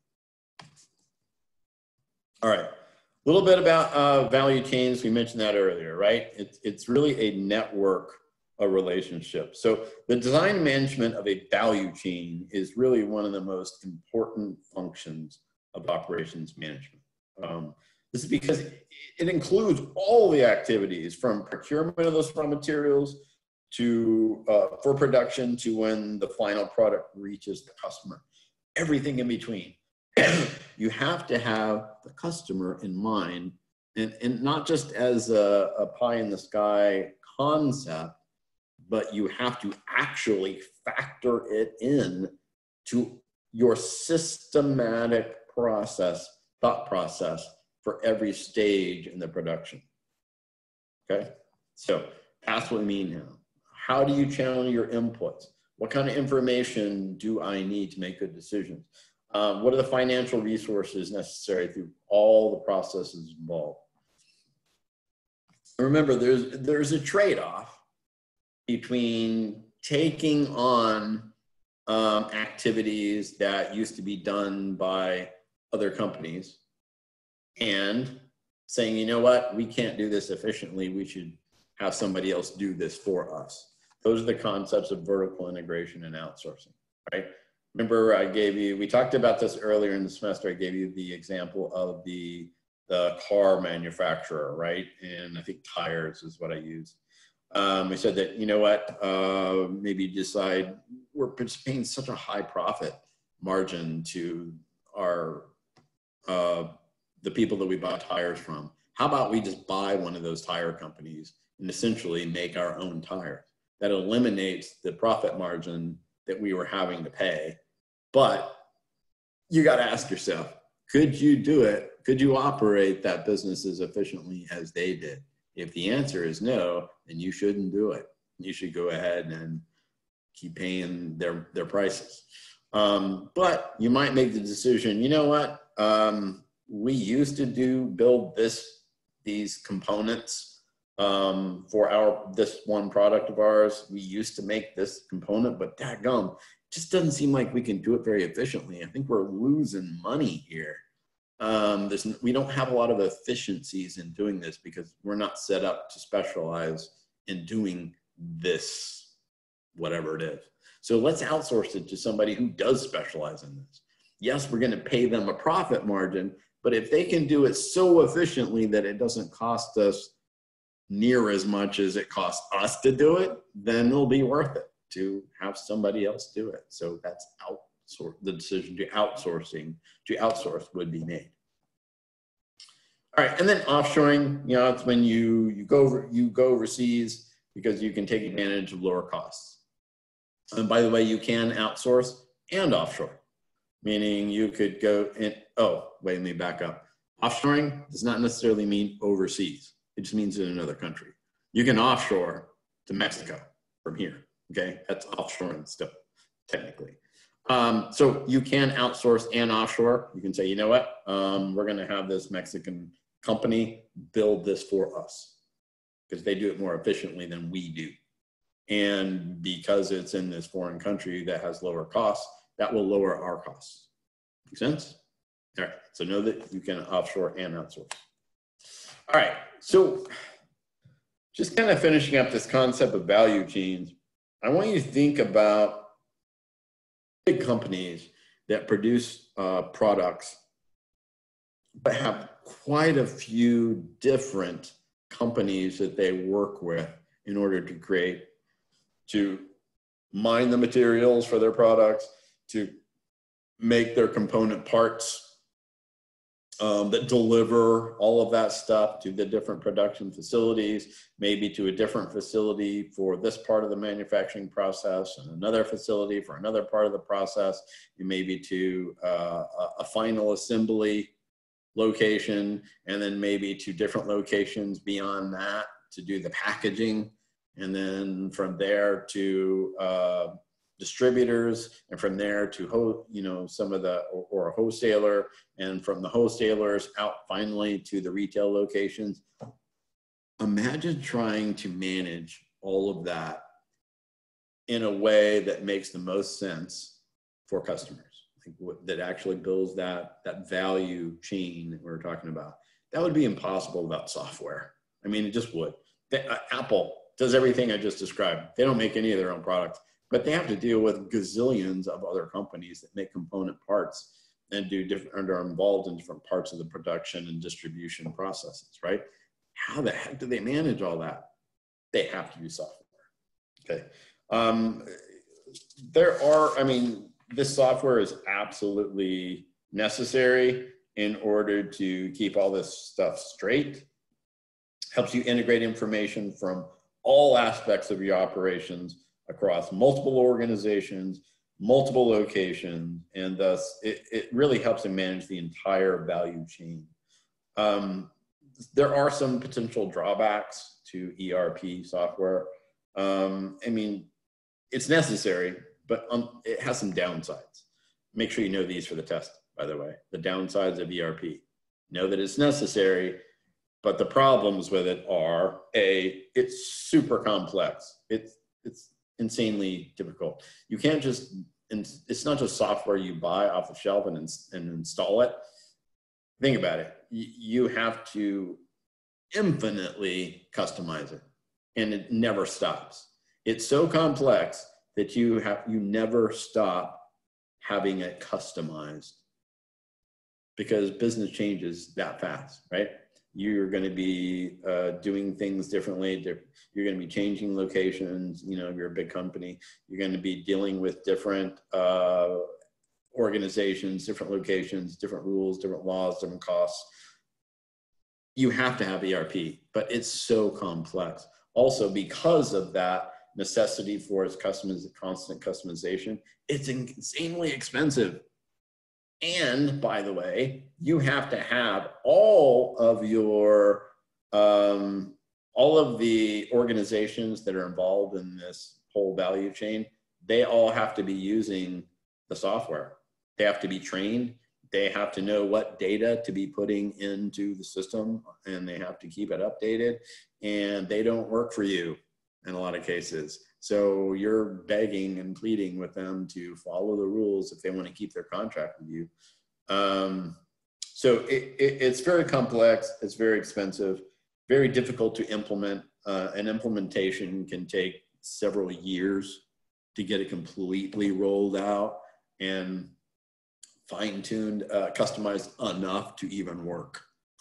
All right, a little bit about uh, value chains. We mentioned that earlier, right? It's, it's really a network of relationships. So the design management of a value chain is really one of the most important functions of operations management. Um, this is because it includes all the activities from procurement of those raw materials to uh, for production to when the final product reaches the customer, everything in between. You have to have the customer in mind, and, and not just as a, a pie in the sky concept, but you have to actually factor it in to your systematic process, thought process for every stage in the production. Okay, so that's what we mean now. How do you channel your inputs? What kind of information do I need to make good decisions? Um, what are the financial resources necessary through all the processes involved? Remember, there's, there's a trade-off between taking on um, activities that used to be done by other companies and saying, you know what, we can't do this efficiently, we should have somebody else do this for us. Those are the concepts of vertical integration and outsourcing, right? Remember I gave you, we talked about this earlier in the semester, I gave you the example of the, the car manufacturer, right? And I think tires is what I used. Um, we said that, you know what, uh, maybe decide we're paying such a high profit margin to our, uh, the people that we buy tires from. How about we just buy one of those tire companies and essentially make our own tires? That eliminates the profit margin that we were having to pay. But you got to ask yourself, could you do it? Could you operate that business as efficiently as they did? If the answer is no, then you shouldn't do it. You should go ahead and keep paying their, their prices. Um, but you might make the decision, you know what? Um, we used to do build this, these components um, for our, this one product of ours. We used to make this component, but dadgum, it just doesn't seem like we can do it very efficiently. I think we're losing money here. Um, there's, we don't have a lot of efficiencies in doing this because we're not set up to specialize in doing this, whatever it is. So let's outsource it to somebody who does specialize in this. Yes, we're going to pay them a profit margin, but if they can do it so efficiently that it doesn't cost us near as much as it costs us to do it, then it'll be worth it to have somebody else do it. So that's outsource, the decision to outsourcing, to outsource would be made. All right, and then offshoring, you know, it's when you, you, go, you go overseas because you can take advantage of lower costs. And by the way, you can outsource and offshore, meaning you could go in, oh, wait, let me back up. Offshoring does not necessarily mean overseas. It just means in another country. You can offshore to Mexico from here, okay? That's offshoring still, technically. Um, so you can outsource and offshore. You can say, you know what? Um, we're gonna have this Mexican company build this for us. because they do it more efficiently than we do. And because it's in this foreign country that has lower costs, that will lower our costs. Make sense? All right, so know that you can offshore and outsource. All right, so just kind of finishing up this concept of value chains, I want you to think about big companies that produce uh, products, but have quite a few different companies that they work with in order to create, to mine the materials for their products, to make their component parts um, that deliver all of that stuff to the different production facilities, maybe to a different facility for this part of the manufacturing process and another facility for another part of the process, and maybe to uh, a final assembly location, and then maybe to different locations beyond that to do the packaging, and then from there to uh, distributors, and from there to ho you know some of the or, or a wholesaler, and from the wholesalers out finally to the retail locations. Imagine trying to manage all of that in a way that makes the most sense for customers, like what, that actually builds that that value chain that we're talking about. That would be impossible without software. I mean, it just would. They, uh, Apple does everything I just described. They don't make any of their own products, but they have to deal with gazillions of other companies that make component parts and do different, and are involved in different parts of the production and distribution processes, right? How the heck do they manage all that? They have to use software, okay? Um, there are, I mean, this software is absolutely necessary in order to keep all this stuff straight. Helps you integrate information from all aspects of your operations across multiple organizations, multiple locations, and thus it, it really helps to manage the entire value chain. Um, there are some potential drawbacks to E R P software. Um, I mean, it's necessary, but um, it has some downsides. Make sure you know these for the test, by the way. The downsides of E R P. Know that it's necessary, but the problems with it are, A, it's super complex. It's, it's insanely difficult. You can't just, it's not just software you buy off the shelf and, and install it. Think about it. You have to infinitely customize it, and it never stops. It's so complex that you have, you never stop having it customized, because business changes that fast, right? You're going to be uh, doing things differently. You're going to be changing locations. You know, if you're a big company, you're going to be dealing with different uh, organizations, different locations, different rules, different laws, different costs. You have to have E R P, but it's so complex. Also, because of that necessity for its customers, constant customization, it's insanely expensive. And by the way, you have to have all of your, um, all of the organizations that are involved in this whole value chain, they all have to be using the software. They have to be trained. They have to know what data to be putting into the system, and they have to keep it updated, and they don't work for you in a lot of cases. So you're begging and pleading with them to follow the rules if they want to keep their contract with you. Um, so it, it, it's very complex, it's very expensive, very difficult to implement. Uh, an implementation can take several years to get it completely rolled out and fine-tuned, uh, customized enough to even work.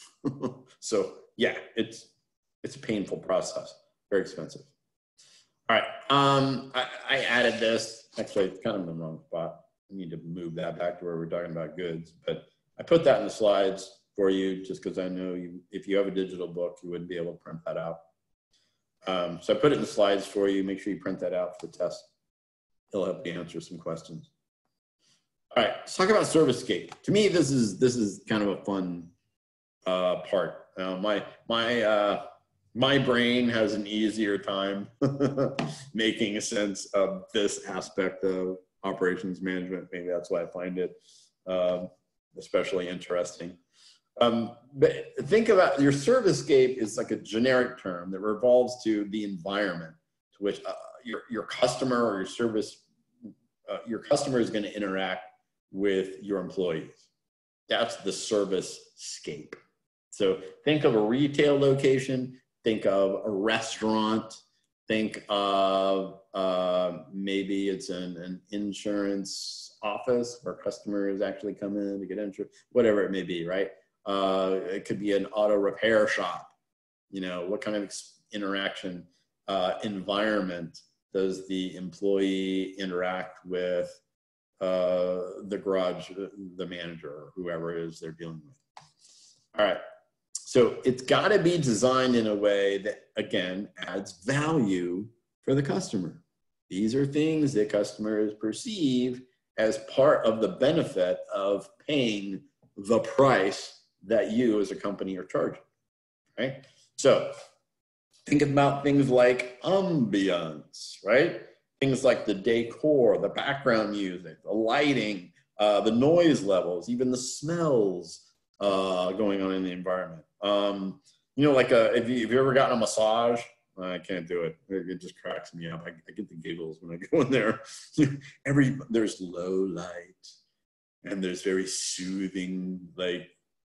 So yeah, it's, it's a painful process, very expensive. All right, um, I, I added this, actually it's kind of in the wrong spot. I need to move that back to where we're talking about goods, but I put that in the slides for you just because I know you, if you have a digital book, you wouldn't be able to print that out. Um, so I put it in the slides for you. Make sure you print that out for the test. It'll help you answer some questions. All right, let's talk about ServiceScape. To me, this is this is kind of a fun uh, part. Uh, my my uh, my brain has an easier time making sense of this aspect of operations management. Maybe that's why I find it um, especially interesting. Um, but think about your servicescape is like a generic term that revolves to the environment to which uh, your, your customer or your service, uh, your customer is going to interact with your employees. That's the servicescape. So think of a retail location, think of a restaurant, think of uh, maybe it's an, an insurance office where customers actually come in to get insurance, whatever it may be, right? Uh, it could be an auto repair shop. You know, what kind of interaction uh, environment does the employee interact with uh, the garage, the manager, or whoever it is they're dealing with? All right. So it's got to be designed in a way that, again, adds value for the customer. These are things that customers perceive as part of the benefit of paying the price that you as a company are charging, right? So think about things like ambiance, right? Things like the decor, the background music, the lighting, uh, the noise levels, even the smells uh, going on in the environment. Um, you know, like a, if, you, if you ever gotten a massage, I can't do it. It just cracks me up. I, I get the giggles when I go in there. Every, there's low light and there's very soothing, like,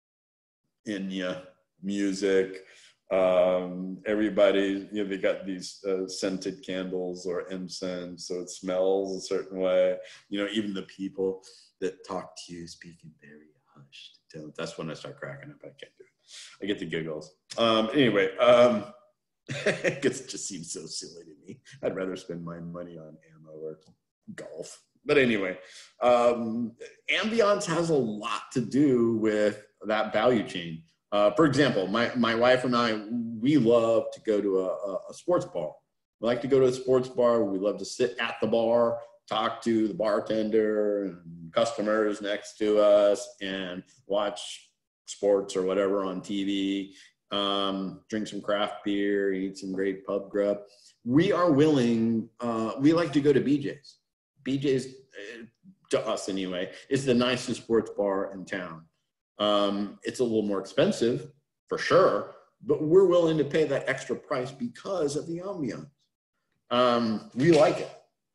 Enya music. Um, everybody, you know, they got these uh, scented candles or incense, so it smells a certain way. You know, even the people that talk to you speaking very hushed. That's when I start cracking up. I can't do it. I get the giggles. Um, anyway, um, it just seems so silly to me. I'd rather spend my money on ammo or golf. But anyway, um, ambiance has a lot to do with that value chain. Uh, for example, my, my wife and I, we love to go to a, a sports bar. We like to go to a sports bar. We love to sit at the bar, talk to the bartender and customers next to us, and watch sports or whatever on T V, um, drink some craft beer, eat some great pub grub. We are willing, uh, we like to go to B J's. B J's, uh, to us anyway, is the nicest sports bar in town. Um, it's a little more expensive, for sure, but we're willing to pay that extra price because of the ambiance. Um, we like it.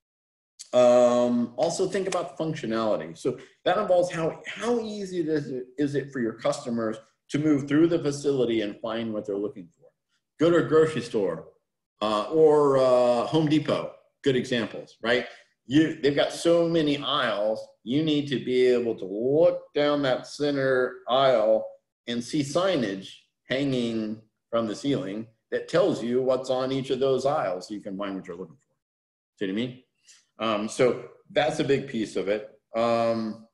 Um, also think about the functionality. So that involves how, how easy it is, it, is it for your customers to move through the facility and find what they're looking for. Go to a grocery store uh, or uh, Home Depot, good examples, right? You, they've got so many aisles, you need to be able to look down that center aisle and see signage hanging from the ceiling that tells you what's on each of those aisles so you can find what you're looking for. See what I mean? Um, so that's a big piece of it. Um,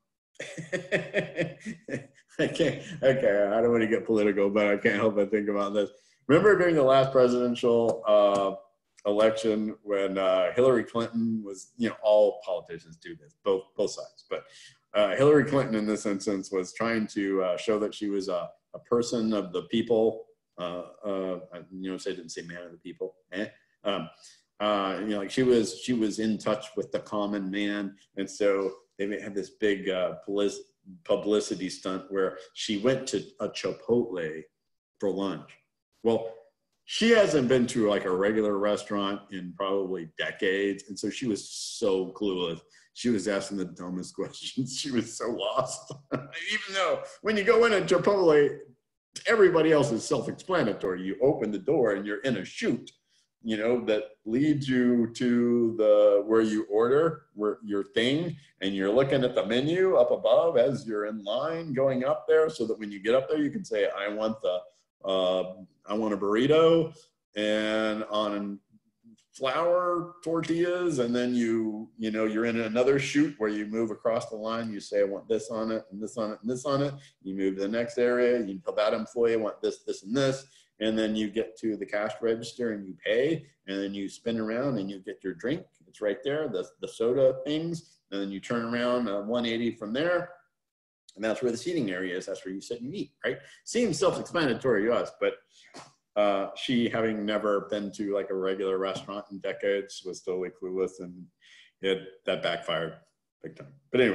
I can't, okay, I don't want to get political, but I can't help but think about this. Remember during the last presidential uh, election when uh, Hillary Clinton was, you know, all politicians do this, both both sides, but uh, Hillary Clinton in this instance was trying to uh, show that she was a, a person of the people, uh, uh, you know, say didn't say man of the people, eh? um, uh, you know, like she was she was in touch with the common man, and so they had this big uh, publicity stunt where she went to a Chipotle for lunch. Well, she hasn't been to like a regular restaurant in probably decades. And so she was so clueless. She was asking the dumbest questions. She was so lost. Even though when you go in at Chipotle, everybody else is self-explanatory. You open the door and you're in a chute, you know, that leads you to the, where you order where your thing, and you're looking at the menu up above as you're in line going up there, so that when you get up there, you can say, I want the, uh, I want a burrito and on flour tortillas. And then you, you know, you're in another chute where you move across the line. You say, I want this on it and this on it and this on it. You move to the next area. You tell that employee, I want this, this, and this. And then you get to the cash register and you pay, and then you spin around and you get your drink. It's right there, the, the soda things. And then you turn around uh, one eighty from there. And that's where the seating area is. That's where you sit and eat, right? Seems self-explanatory to us, but uh, she, having never been to like a regular restaurant in decades, was totally clueless, and it, that backfired big time. But anyway,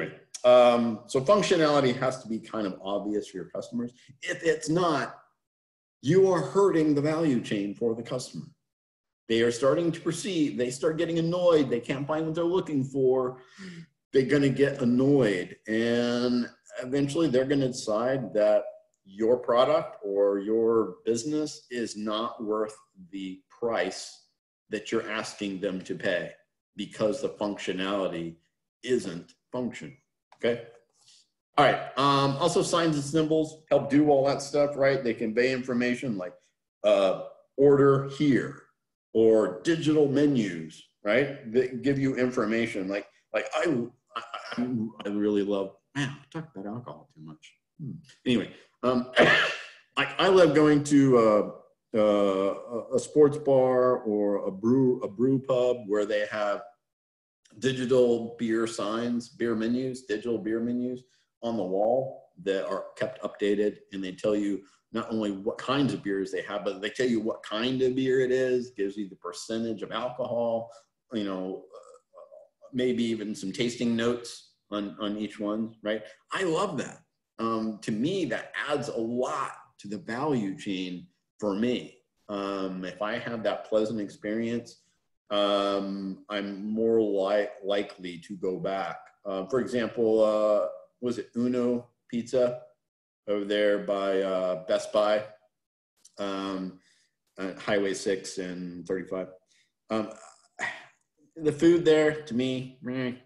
Um, so functionality has to be kind of obvious for your customers. If it's not, you are hurting the value chain for the customer. They are starting to perceive, they start getting annoyed, they can't find what they're looking for, they're gonna get annoyed, and eventually they're gonna decide that your product or your business is not worth the price that you're asking them to pay because the functionality isn't functional, okay? All right, um, also signs and symbols help do all that stuff, right? They convey information like uh, order here, or digital menus, right? That give you information. Like, like I, I, I really love, man, I talk about alcohol too much. Hmm. Anyway, um, I, I love going to uh, uh, a sports bar or a brew, a brew pub where they have digital beer signs, beer menus, digital beer menus on the wall that are kept updated, and they tell you not only what kinds of beers they have, but they tell you what kind of beer it is, gives you the percentage of alcohol, you know, uh, maybe even some tasting notes on, on each one, right? I love that. Um, to me, that adds a lot to the value chain for me. Um, if I have that pleasant experience, um, I'm more li likely to go back. Uh, for example, uh, was it Uno Pizza over there by uh, Best Buy, um, uh, Highway six and thirty-five. Um, the food there, to me,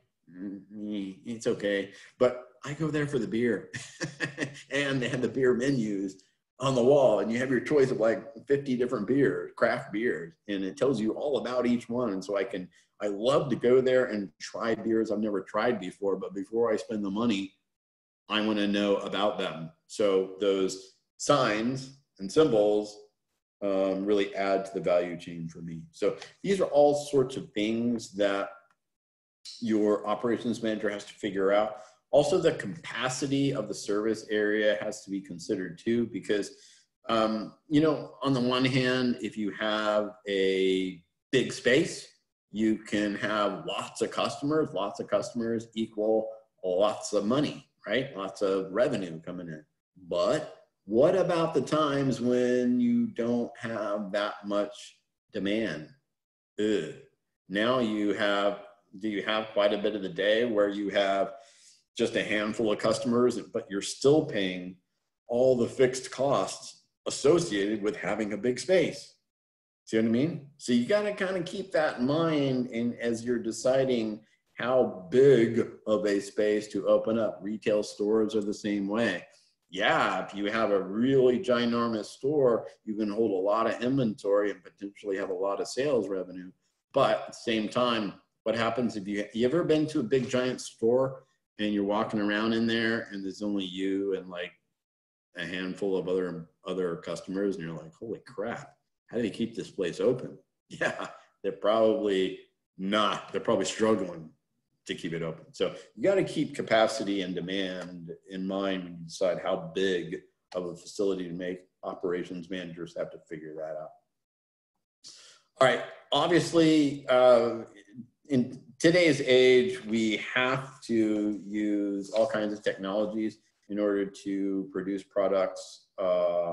it's okay, but I go there for the beer. And they have the beer menus on the wall, and you have your choice of like fifty different beers, craft beers, and it tells you all about each one. And so I can, I love to go there and try beers I've never tried before, but before I spend the money, I want to know about them. So those signs and symbols um, really add to the value chain for me. So these are all sorts of things that your operations manager has to figure out. Also, the capacity of the service area has to be considered too, because, um, you know, on the one hand, if you have a big space, you can have lots of customers. Lots of customers equal lots of money, right? Lots of revenue coming in. But what about the times when you don't have that much demand? Ugh. Now you have, do you have quite a bit of the day where you have just a handful of customers, but you're still paying all the fixed costs associated with having a big space? See what I mean? So you got to kind of keep that in mind, and as you're deciding how big of a space to open up. Retail stores are the same way. Yeah, if you have a really ginormous store, you can hold a lot of inventory and potentially have a lot of sales revenue. But at the same time, what happens if you, you ever been to a big giant store and you're walking around in there and there's only you and like a handful of other, other customers, and you're like, holy crap, how do they keep this place open? Yeah, they're probably not, they're probably struggling to keep it open. So you got to keep capacity and demand in mind when you decide how big of a facility to make. Operations managers have to figure that out. All right, obviously, uh, in today's age, we have to use all kinds of technologies in order to produce products uh,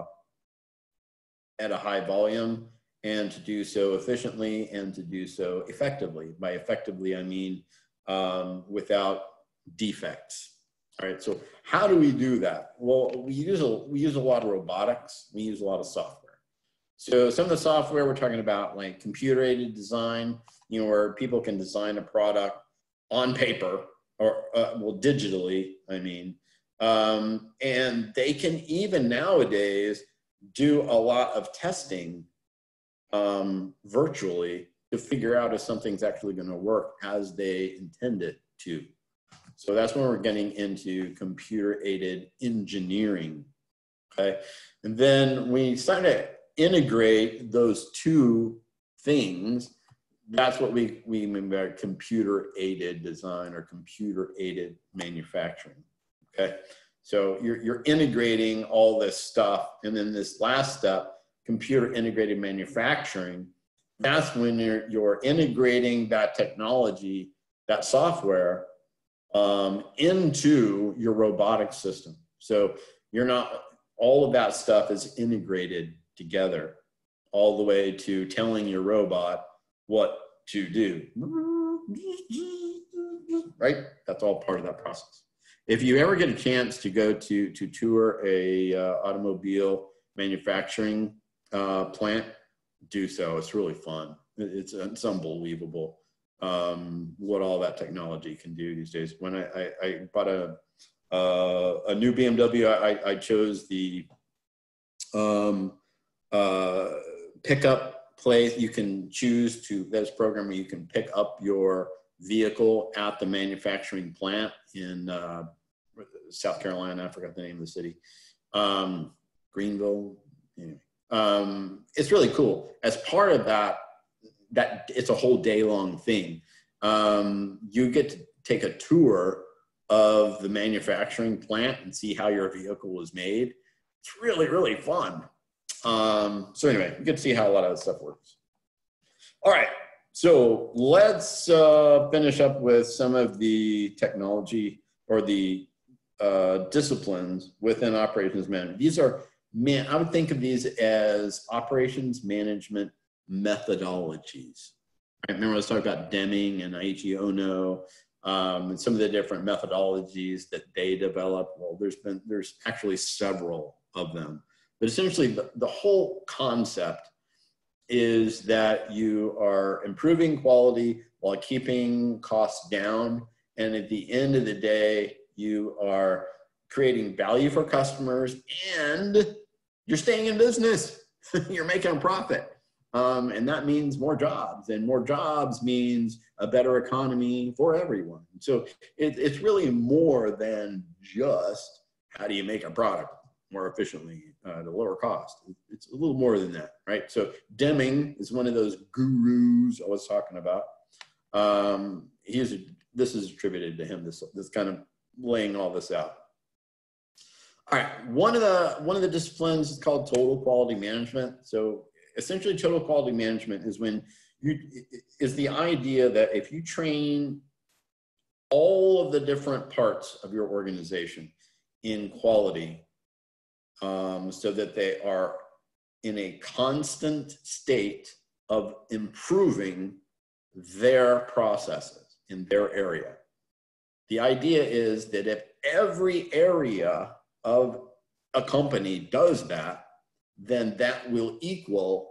at a high volume, and to do so efficiently and to do so effectively. By effectively, I mean um, without defects. All right, so how do we do that? Well, we use a, we use a lot of robotics. We use a lot of software. So some of the software we're talking about, like computer-aided design, you know, where people can design a product on paper or, uh, well, digitally, I mean, um, and they can even nowadays do a lot of testing um, virtually to figure out if something's actually going to work as they intend it to. So that's when we're getting into computer-aided engineering, okay? And then we start to integrate those two things. That's what we, we mean by computer-aided design or computer-aided manufacturing, okay? So you're, you're integrating all this stuff, and then this last step, computer integrated manufacturing, that's when you're, you're integrating that technology, that software, um, into your robotic system. So you're not, all of that stuff is integrated together all the way to telling your robot what to do, right? That's all part of that process. If you ever get a chance to go to, to tour a uh, automobile manufacturing uh, plant, do so. It's really fun. It's, it's unbelievable um, what all that technology can do these days. When I, I, I bought a, uh, a new B M W, I, I chose the um, uh, pickup place. You can choose to, there's a program where you can pick up your vehicle at the manufacturing plant in uh, South Carolina. I forgot the name of the city. Um, Greenville. Anyway. Um, it's really cool. As part of that, that it's a whole day long thing. Um, you get to take a tour of the manufacturing plant and see how your vehicle was made. It's really, really fun. Um, so anyway, you get to see how a lot of that stuff works. All right, so let's uh, finish up with some of the technology or the uh, disciplines within operations management. These are, man, I would think of these as operations management methodologies. I remember I was talking about Deming and Aichi Ono, um, and some of the different methodologies that they developed. Well, there's been, there's actually several of them. But essentially, the, the whole concept is that you are improving quality while keeping costs down. And at the end of the day, you are creating value for customers and you're staying in business. You're making a profit. Um, and that means more jobs, and more jobs means a better economy for everyone. So it, it's really more than just how do you make a product more efficiently uh, at a lower cost. It's a little more than that, right? So Deming is one of those gurus I was talking about. Um, he's, this is attributed to him, this, this kind of laying all this out. All right, one of the, one of the disciplines is called total quality management. So essentially total quality management is when you, is the idea that if you train all of the different parts of your organization in quality, um, so that they are in a constant state of improving their processes in their area. The idea is that if every area of a company does that, then that will equal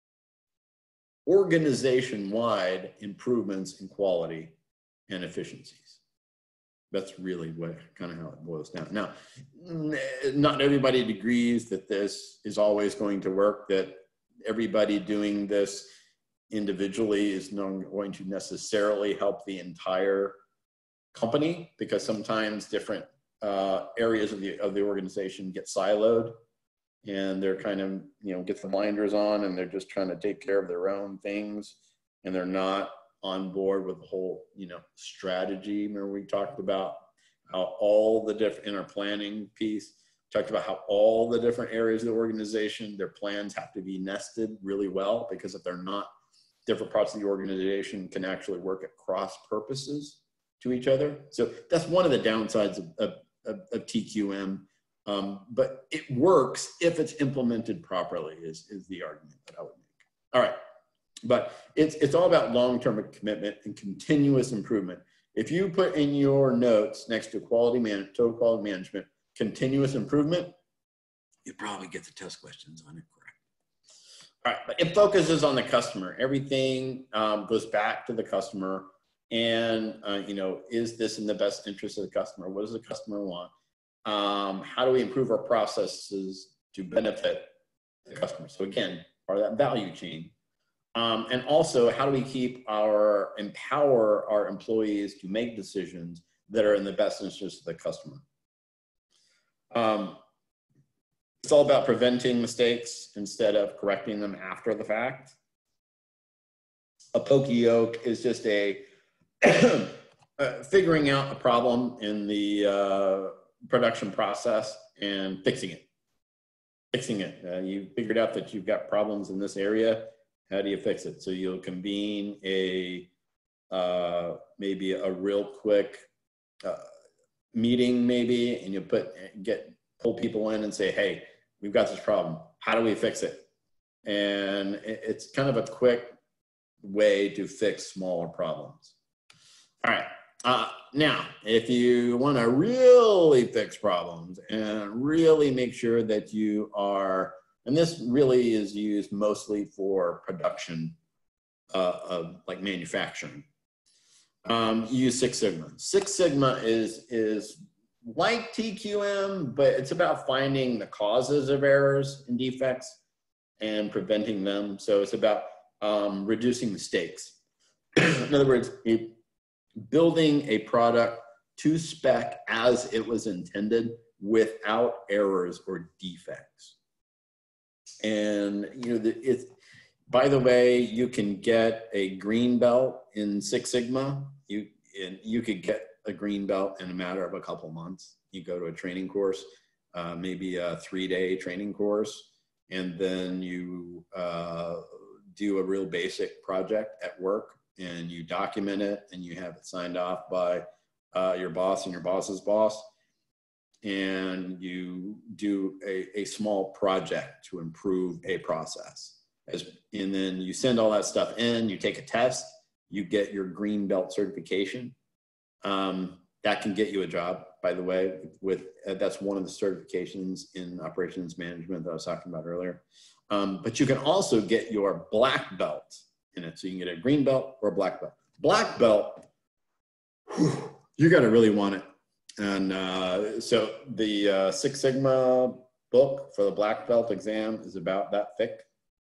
organization-wide improvements in quality and efficiencies. That's really what kind of how it boils down. Now, not everybody agrees that this is always going to work, that everybody doing this individually is not going to necessarily help the entire company, because sometimes different uh, areas of the, of the organization get siloed and they're kind of, you know, get the blinders on and they're just trying to take care of their own things and they're not on board with the whole, you know, strategy. Remember we talked about how all the different, in our planning piece, talked about how all the different areas of the organization, their plans have to be nested really well, because if they're not, different parts of the organization can actually work at cross purposes to each other. So that's one of the downsides of, of, of, of T Q M. Um, but it works if it's implemented properly is, is the argument that I would make. All right. But it's, it's all about long-term commitment and continuous improvement. If you put in your notes next to quality man, total quality management, continuous improvement, you probably get the test questions on it correct. All right, but it focuses on the customer. Everything um, goes back to the customer and, uh, you know, is this in the best interest of the customer? What does the customer want? Um, how do we improve our processes to benefit the customer? So again, part of that value chain. Um, and also, how do we keep our, empower our employees to make decisions that are in the best interest of the customer? Um, it's all about preventing mistakes instead of correcting them after the fact. A pokey yoke is just a uh, figuring out a problem in the uh, production process and fixing it. Fixing it. Uh, you figured out that you've got problems in this area. How do you fix it? So you'll convene a, uh, maybe a real quick uh, meeting maybe, and you put, get, pull people in and say, hey, we've got this problem. How do we fix it? And it's kind of a quick way to fix smaller problems. All right. Uh, now, if you want to really fix problems and really make sure that you are, and this really is used mostly for production, uh, of like manufacturing, um, you use Six Sigma. Six Sigma is, is like T Q M, but it's about finding the causes of errors and defects and preventing them. So it's about um, reducing mistakes. In other words, it, building a product to spec as it was intended without errors or defects. And you know, the, it's, by the way, you can get a green belt in Six Sigma. You, and you could get a green belt in a matter of a couple months. You go to a training course, uh, maybe a three-day training course, and then you uh, do a real basic project at work, and you document it, and you have it signed off by uh, your boss and your boss's boss, and you do a, a small project to improve a process. As, and then you send all that stuff in, you take a test, you get your green belt certification. Um, that can get you a job, by the way, with, uh, that's one of the certifications in operations management that I was talking about earlier. Um, but you can also get your black belt in it. So you can get a green belt or a black belt. Black belt, whew, you got to really want it. And uh, so the uh, Six Sigma book for the black belt exam is about that thick.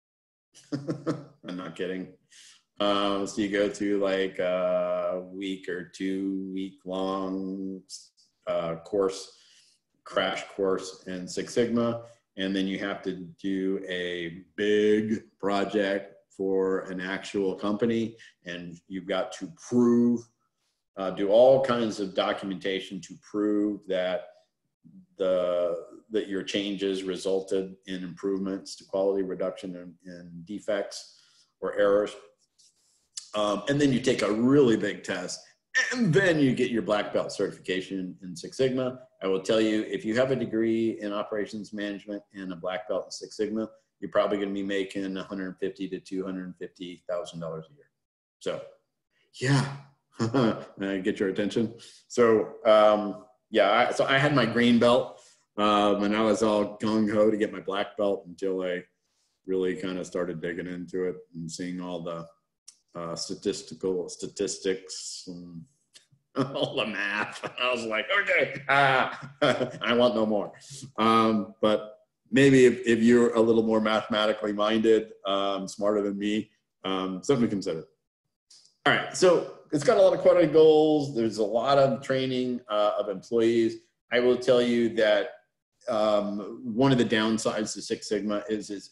I'm not kidding. Um, so you go through like a week or two week long uh, course, crash course in Six Sigma. And then you have to do a big project for an actual company. And you've got to prove, uh, do all kinds of documentation to prove that the, that your changes resulted in improvements to quality, reduction in, in defects or errors. Um, and then you take a really big test, and then you get your black belt certification in Six Sigma. I will tell you, if you have a degree in operations management and a black belt in Six Sigma, you're probably going to be making one hundred fifty thousand to two hundred fifty thousand dollars a year. So, yeah, get your attention. So, um, yeah, I, so I had my green belt, um, and I was all gung ho to get my black belt until I really kind of started digging into it and seeing all the Uh, statistical statistics and all the math. I was like, okay, ah, I want no more. Um, but maybe if, if you're a little more mathematically minded, um, smarter than me, um, something to consider. All right, so it's got a lot of quality goals. There's a lot of training uh, of employees. I will tell you that um, one of the downsides to Six Sigma is it's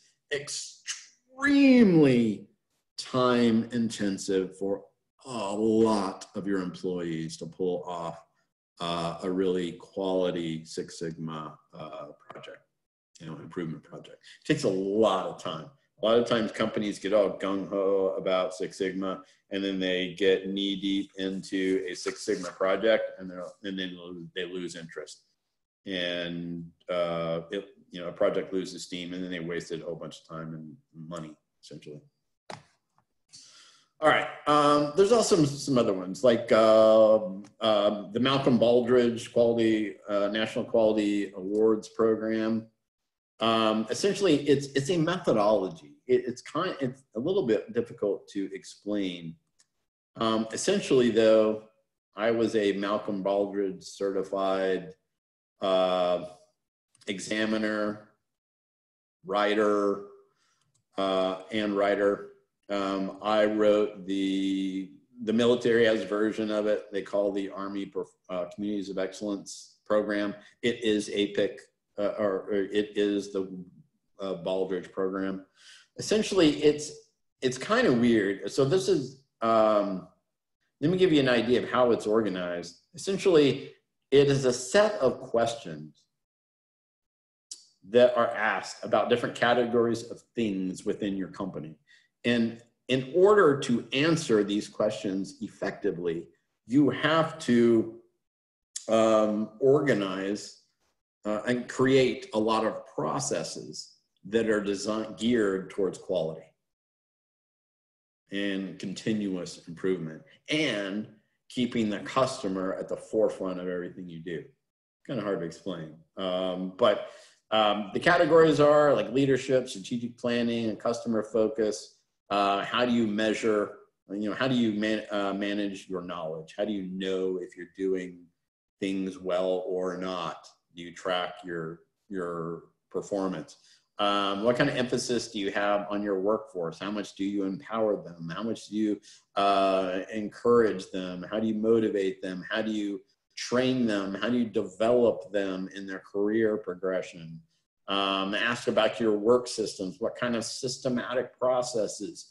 extremely time intensive for a lot of your employees to pull off uh, a really quality Six Sigma uh, project, you know, improvement project. It takes a lot of time. A lot of times companies get all gung-ho about Six Sigma, and then they get knee deep into a Six Sigma project, and, and then they lose interest. And uh, it, you know, a project loses steam, and then they wasted a whole bunch of time and money, essentially. All right, um, there's also some, some other ones, like uh, um, the Malcolm Baldrige Quality, uh, National Quality Awards Program. Um, essentially, it's, it's a methodology. It, it's, kind, it's a little bit difficult to explain. Um, essentially, though, I was a Malcolm Baldrige certified uh, examiner, writer, uh, and writer. Um, I wrote the, the military has a version of it. They call the Army uh, Communities of Excellence program. It is A P I C, uh, or, or it is the uh, Baldrige program. Essentially, it's, it's kind of weird. So this is, um, let me give you an idea of how it's organized. Essentially, it is a set of questions that are asked about different categories of things within your company. And in order to answer these questions effectively, you have to um, organize uh, and create a lot of processes that are designed, geared towards quality and continuous improvement, and keeping the customer at the forefront of everything you do. Kind of hard to explain. Um, but um, the categories are like leadership, strategic planning, and customer focus. Uh, how do you measure, you know, how do you man, uh, manage your knowledge? How do you know if you're doing things well or not? Do you track your, your performance? Um, what kind of emphasis do you have on your workforce? How much do you empower them? How much do you uh, encourage them? How do you motivate them? How do you train them? How do you develop them in their career progression? Um, ask about your work systems. What kind of systematic processes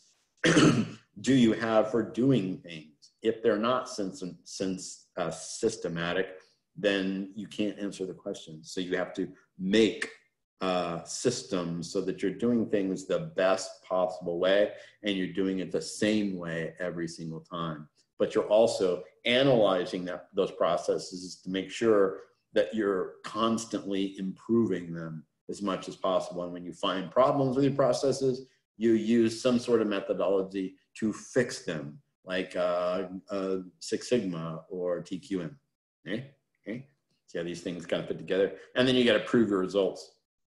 do you have for doing things? If they're not since, since uh, systematic, then you can't answer the question. So you have to make uh, systems so that you're doing things the best possible way, and you're doing it the same way every single time. But you're also analyzing that, those processes to make sure that you're constantly improving them as much as possible. And when you find problems with your processes, you use some sort of methodology to fix them, like uh, uh, Six Sigma or T Q M. Okay? Okay? See how these things kind of fit together? And then you got to prove your results.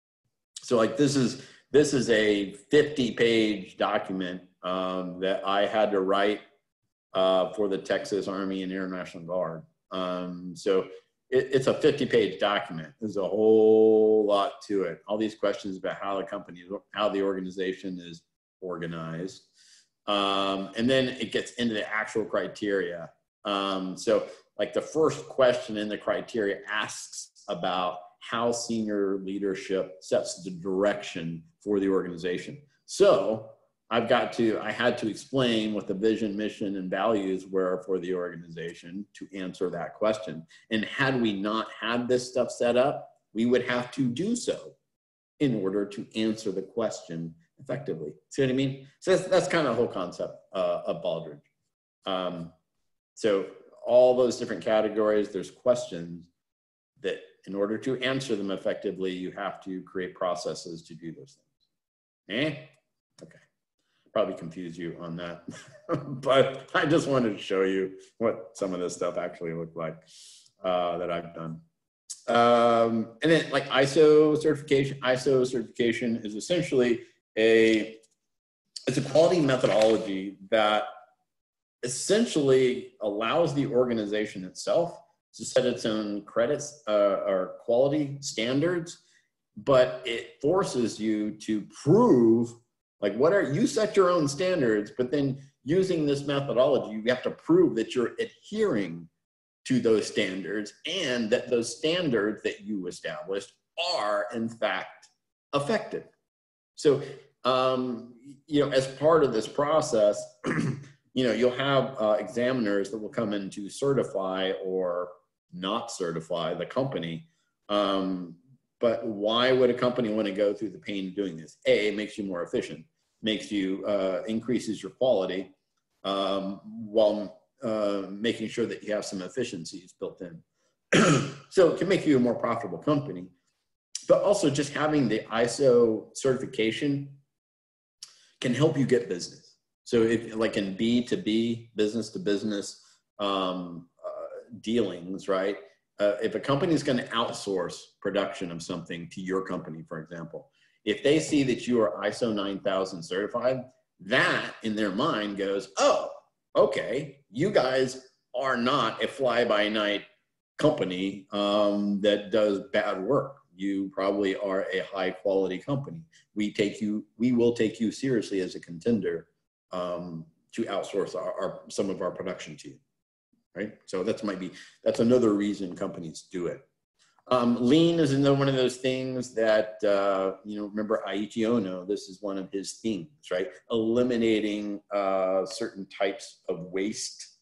So like this is, this is a fifty page document um, that I had to write uh, for the Texas Army and Air National Guard. Um, so it, it's a fifty page document. There's a whole lot to it. All these questions about how the company, how the organization is organized. Um, and then it gets into the actual criteria. Um, so like the first question in the criteria asks about how senior leadership sets the direction for the organization. So I've got to, I had to explain what the vision, mission, and values were for the organization to answer that question. And had we not had this stuff set up, we would have to do so in order to answer the question effectively. See what I mean? So that's, that's kind of the whole concept uh, of Baldrige. Um, so all those different categories, there's questions that in order to answer them effectively, you have to create processes to do those things. Eh? Okay. Probably confuse you on that, but I just wanted to show you what some of this stuff actually looked like uh, that I've done. Um, and then like I S O certification, I S O certification is essentially a, it's a quality methodology that essentially allows the organization itself to set its own credits uh, or quality standards, but it forces you to prove, like what are, you set your own standards, but then using this methodology, you have to prove that you're adhering to those standards and that those standards that you established are in fact effective. So, um, you know, as part of this process, you know, you'll have uh, examiners that will come in to certify or not certify the company. Um, but why would a company want to go through the pain of doing this? A, it makes you more efficient, makes you, uh, increases your quality um, while uh, making sure that you have some efficiencies built in. So it can make you a more profitable company, but also just having the I S O certification can help you get business. So if like in B to B, business to business, um, dealings, right? Uh, if a company is going to outsource production of something to your company, for example, if they see that you are I S O nine thousand certified, that in their mind goes, oh, okay, you guys are not a fly-by-night company um, that does bad work. You probably are a high-quality company. We take you, we will take you seriously as a contender um, to outsource our, our, some of our production to you. Right? So that's might be, that's another reason companies do it. Um, lean is another one of those things that, uh, you know, remember Aichi Ono, this is one of his themes, right? Eliminating uh, certain types of waste.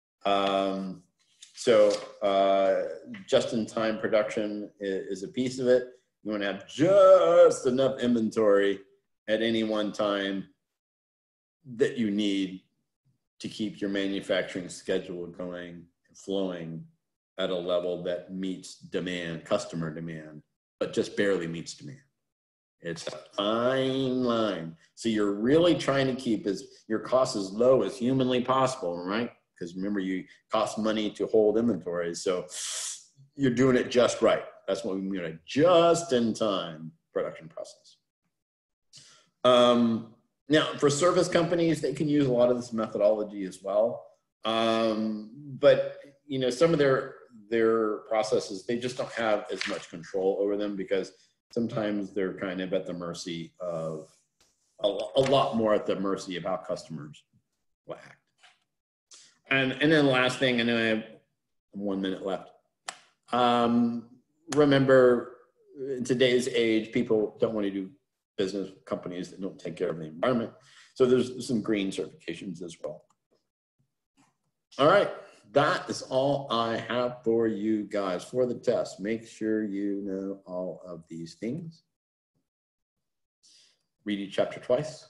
Um, so uh, just-in-time production is, is a piece of it. You want to have just enough inventory at any one time that you need to keep your manufacturing schedule going and flowing at a level that meets demand, customer demand, but just barely meets demand. It's a fine line. So you're really trying to keep as your costs as low as humanly possible, right? Because remember, you cost money to hold inventory. So you're doing it just right. That's what we mean by just-in-time production process. Um, now, for service companies, they can use a lot of this methodology as well. Um, but, you know, some of their, their processes, they just don't have as much control over them because sometimes they're kind of at the mercy of, a, a lot more at the mercy of how customers will act. And, and then the last thing, I know I have one minute left. Um, remember, in today's age, people don't want to do business with companies that don't take care of the environment. So there's some green certifications as well. All right, that is all I have for you guys for the test. Make sure you know all of these things. Read each chapter twice.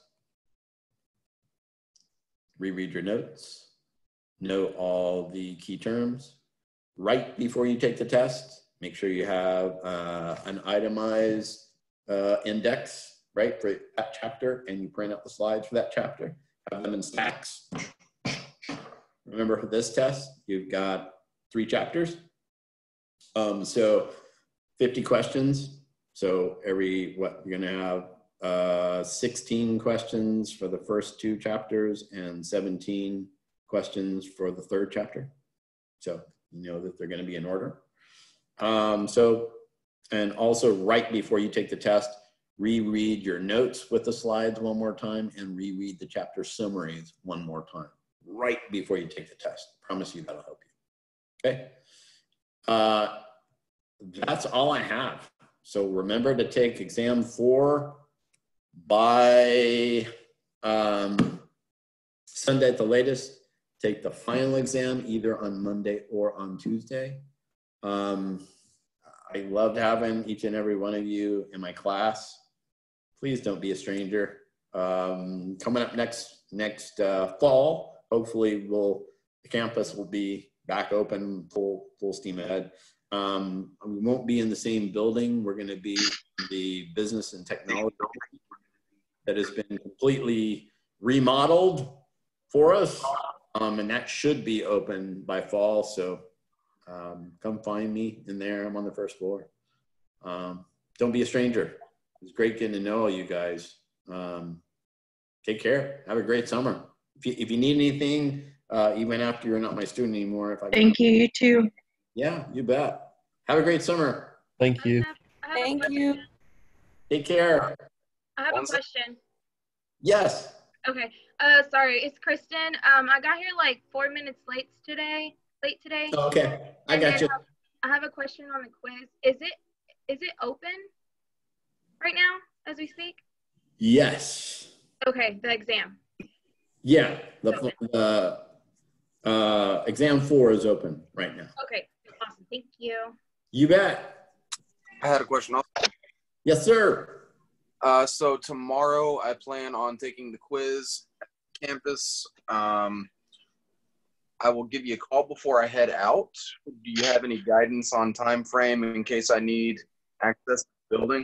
Reread your notes. Know all the key terms. Right before you take the test, make sure you have uh, an itemized uh, index, right, for that chapter, and you print out the slides for that chapter. Have them in stacks. Remember, for this test, you've got three chapters. Um, so fifty questions. So every, what, you're gonna have uh, sixteen questions for the first two chapters and seventeen questions for the third chapter. So you know that they're gonna be in order. Um, so, and also right before you take the test, reread your notes with the slides one more time and reread the chapter summaries one more time, right before you take the test. I promise you that'll help you, okay? Uh, that's all I have. So remember to take exam four by um, Sunday at the latest. Take the final exam either on Monday or on Tuesday. Um, I loved having each and every one of you in my class. Please don't be a stranger. Um, coming up next next uh, fall, hopefully we'll the campus will be back open, full full steam ahead. Um, we won't be in the same building. We're going to be in the business and technology that has been completely remodeled for us, um, and that should be open by fall. So um, come find me in there. I'm on the first floor. Um, don't be a stranger. It's great getting to know all you guys. Um, take care. Have a great summer. If you, if you need anything, uh, even after you're not my student anymore, if I thank you, you too. Yeah, you bet. Have a great summer. Thank you. I have, I have Thank you. Take care. I have a question. Yes. Okay. Uh, sorry, it's Kristen. Um, I got here like four minutes late today. Late today. Okay, I And got then you. I have a question on the quiz. Is it is it open right now as we speak? Yes. Okay, the exam. Yeah, the, the uh, exam four is open right now. Okay, awesome. Thank you. You bet. I had a question also. Yes, sir. Uh, so tomorrow I plan on taking the quiz at campus. Um, I will give you a call before I head out. Do you have any guidance on time frame in case I need access to the building?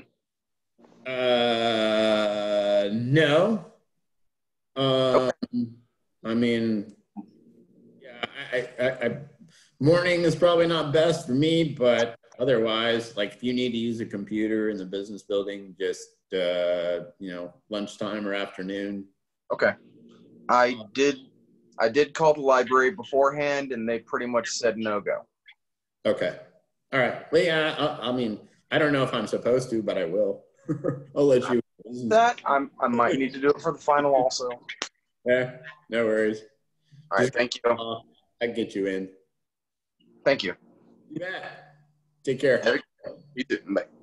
Uh, no. Um, I mean, yeah, I, I, I, morning is probably not best for me, but otherwise, like if you need to use a computer in the business building, just, uh, you know, lunchtime or afternoon. Okay. I did, I did call the library beforehand and they pretty much said no go. Okay. All right. Well, yeah, I, I mean, I don't know if I'm supposed to, but I will. I'll let you. That I'm, I might need to do it for the final also. Yeah, no worries. All right. Just, Thank you. uh, I can get you in. Thank you. You bet. Take care. You too. Bye.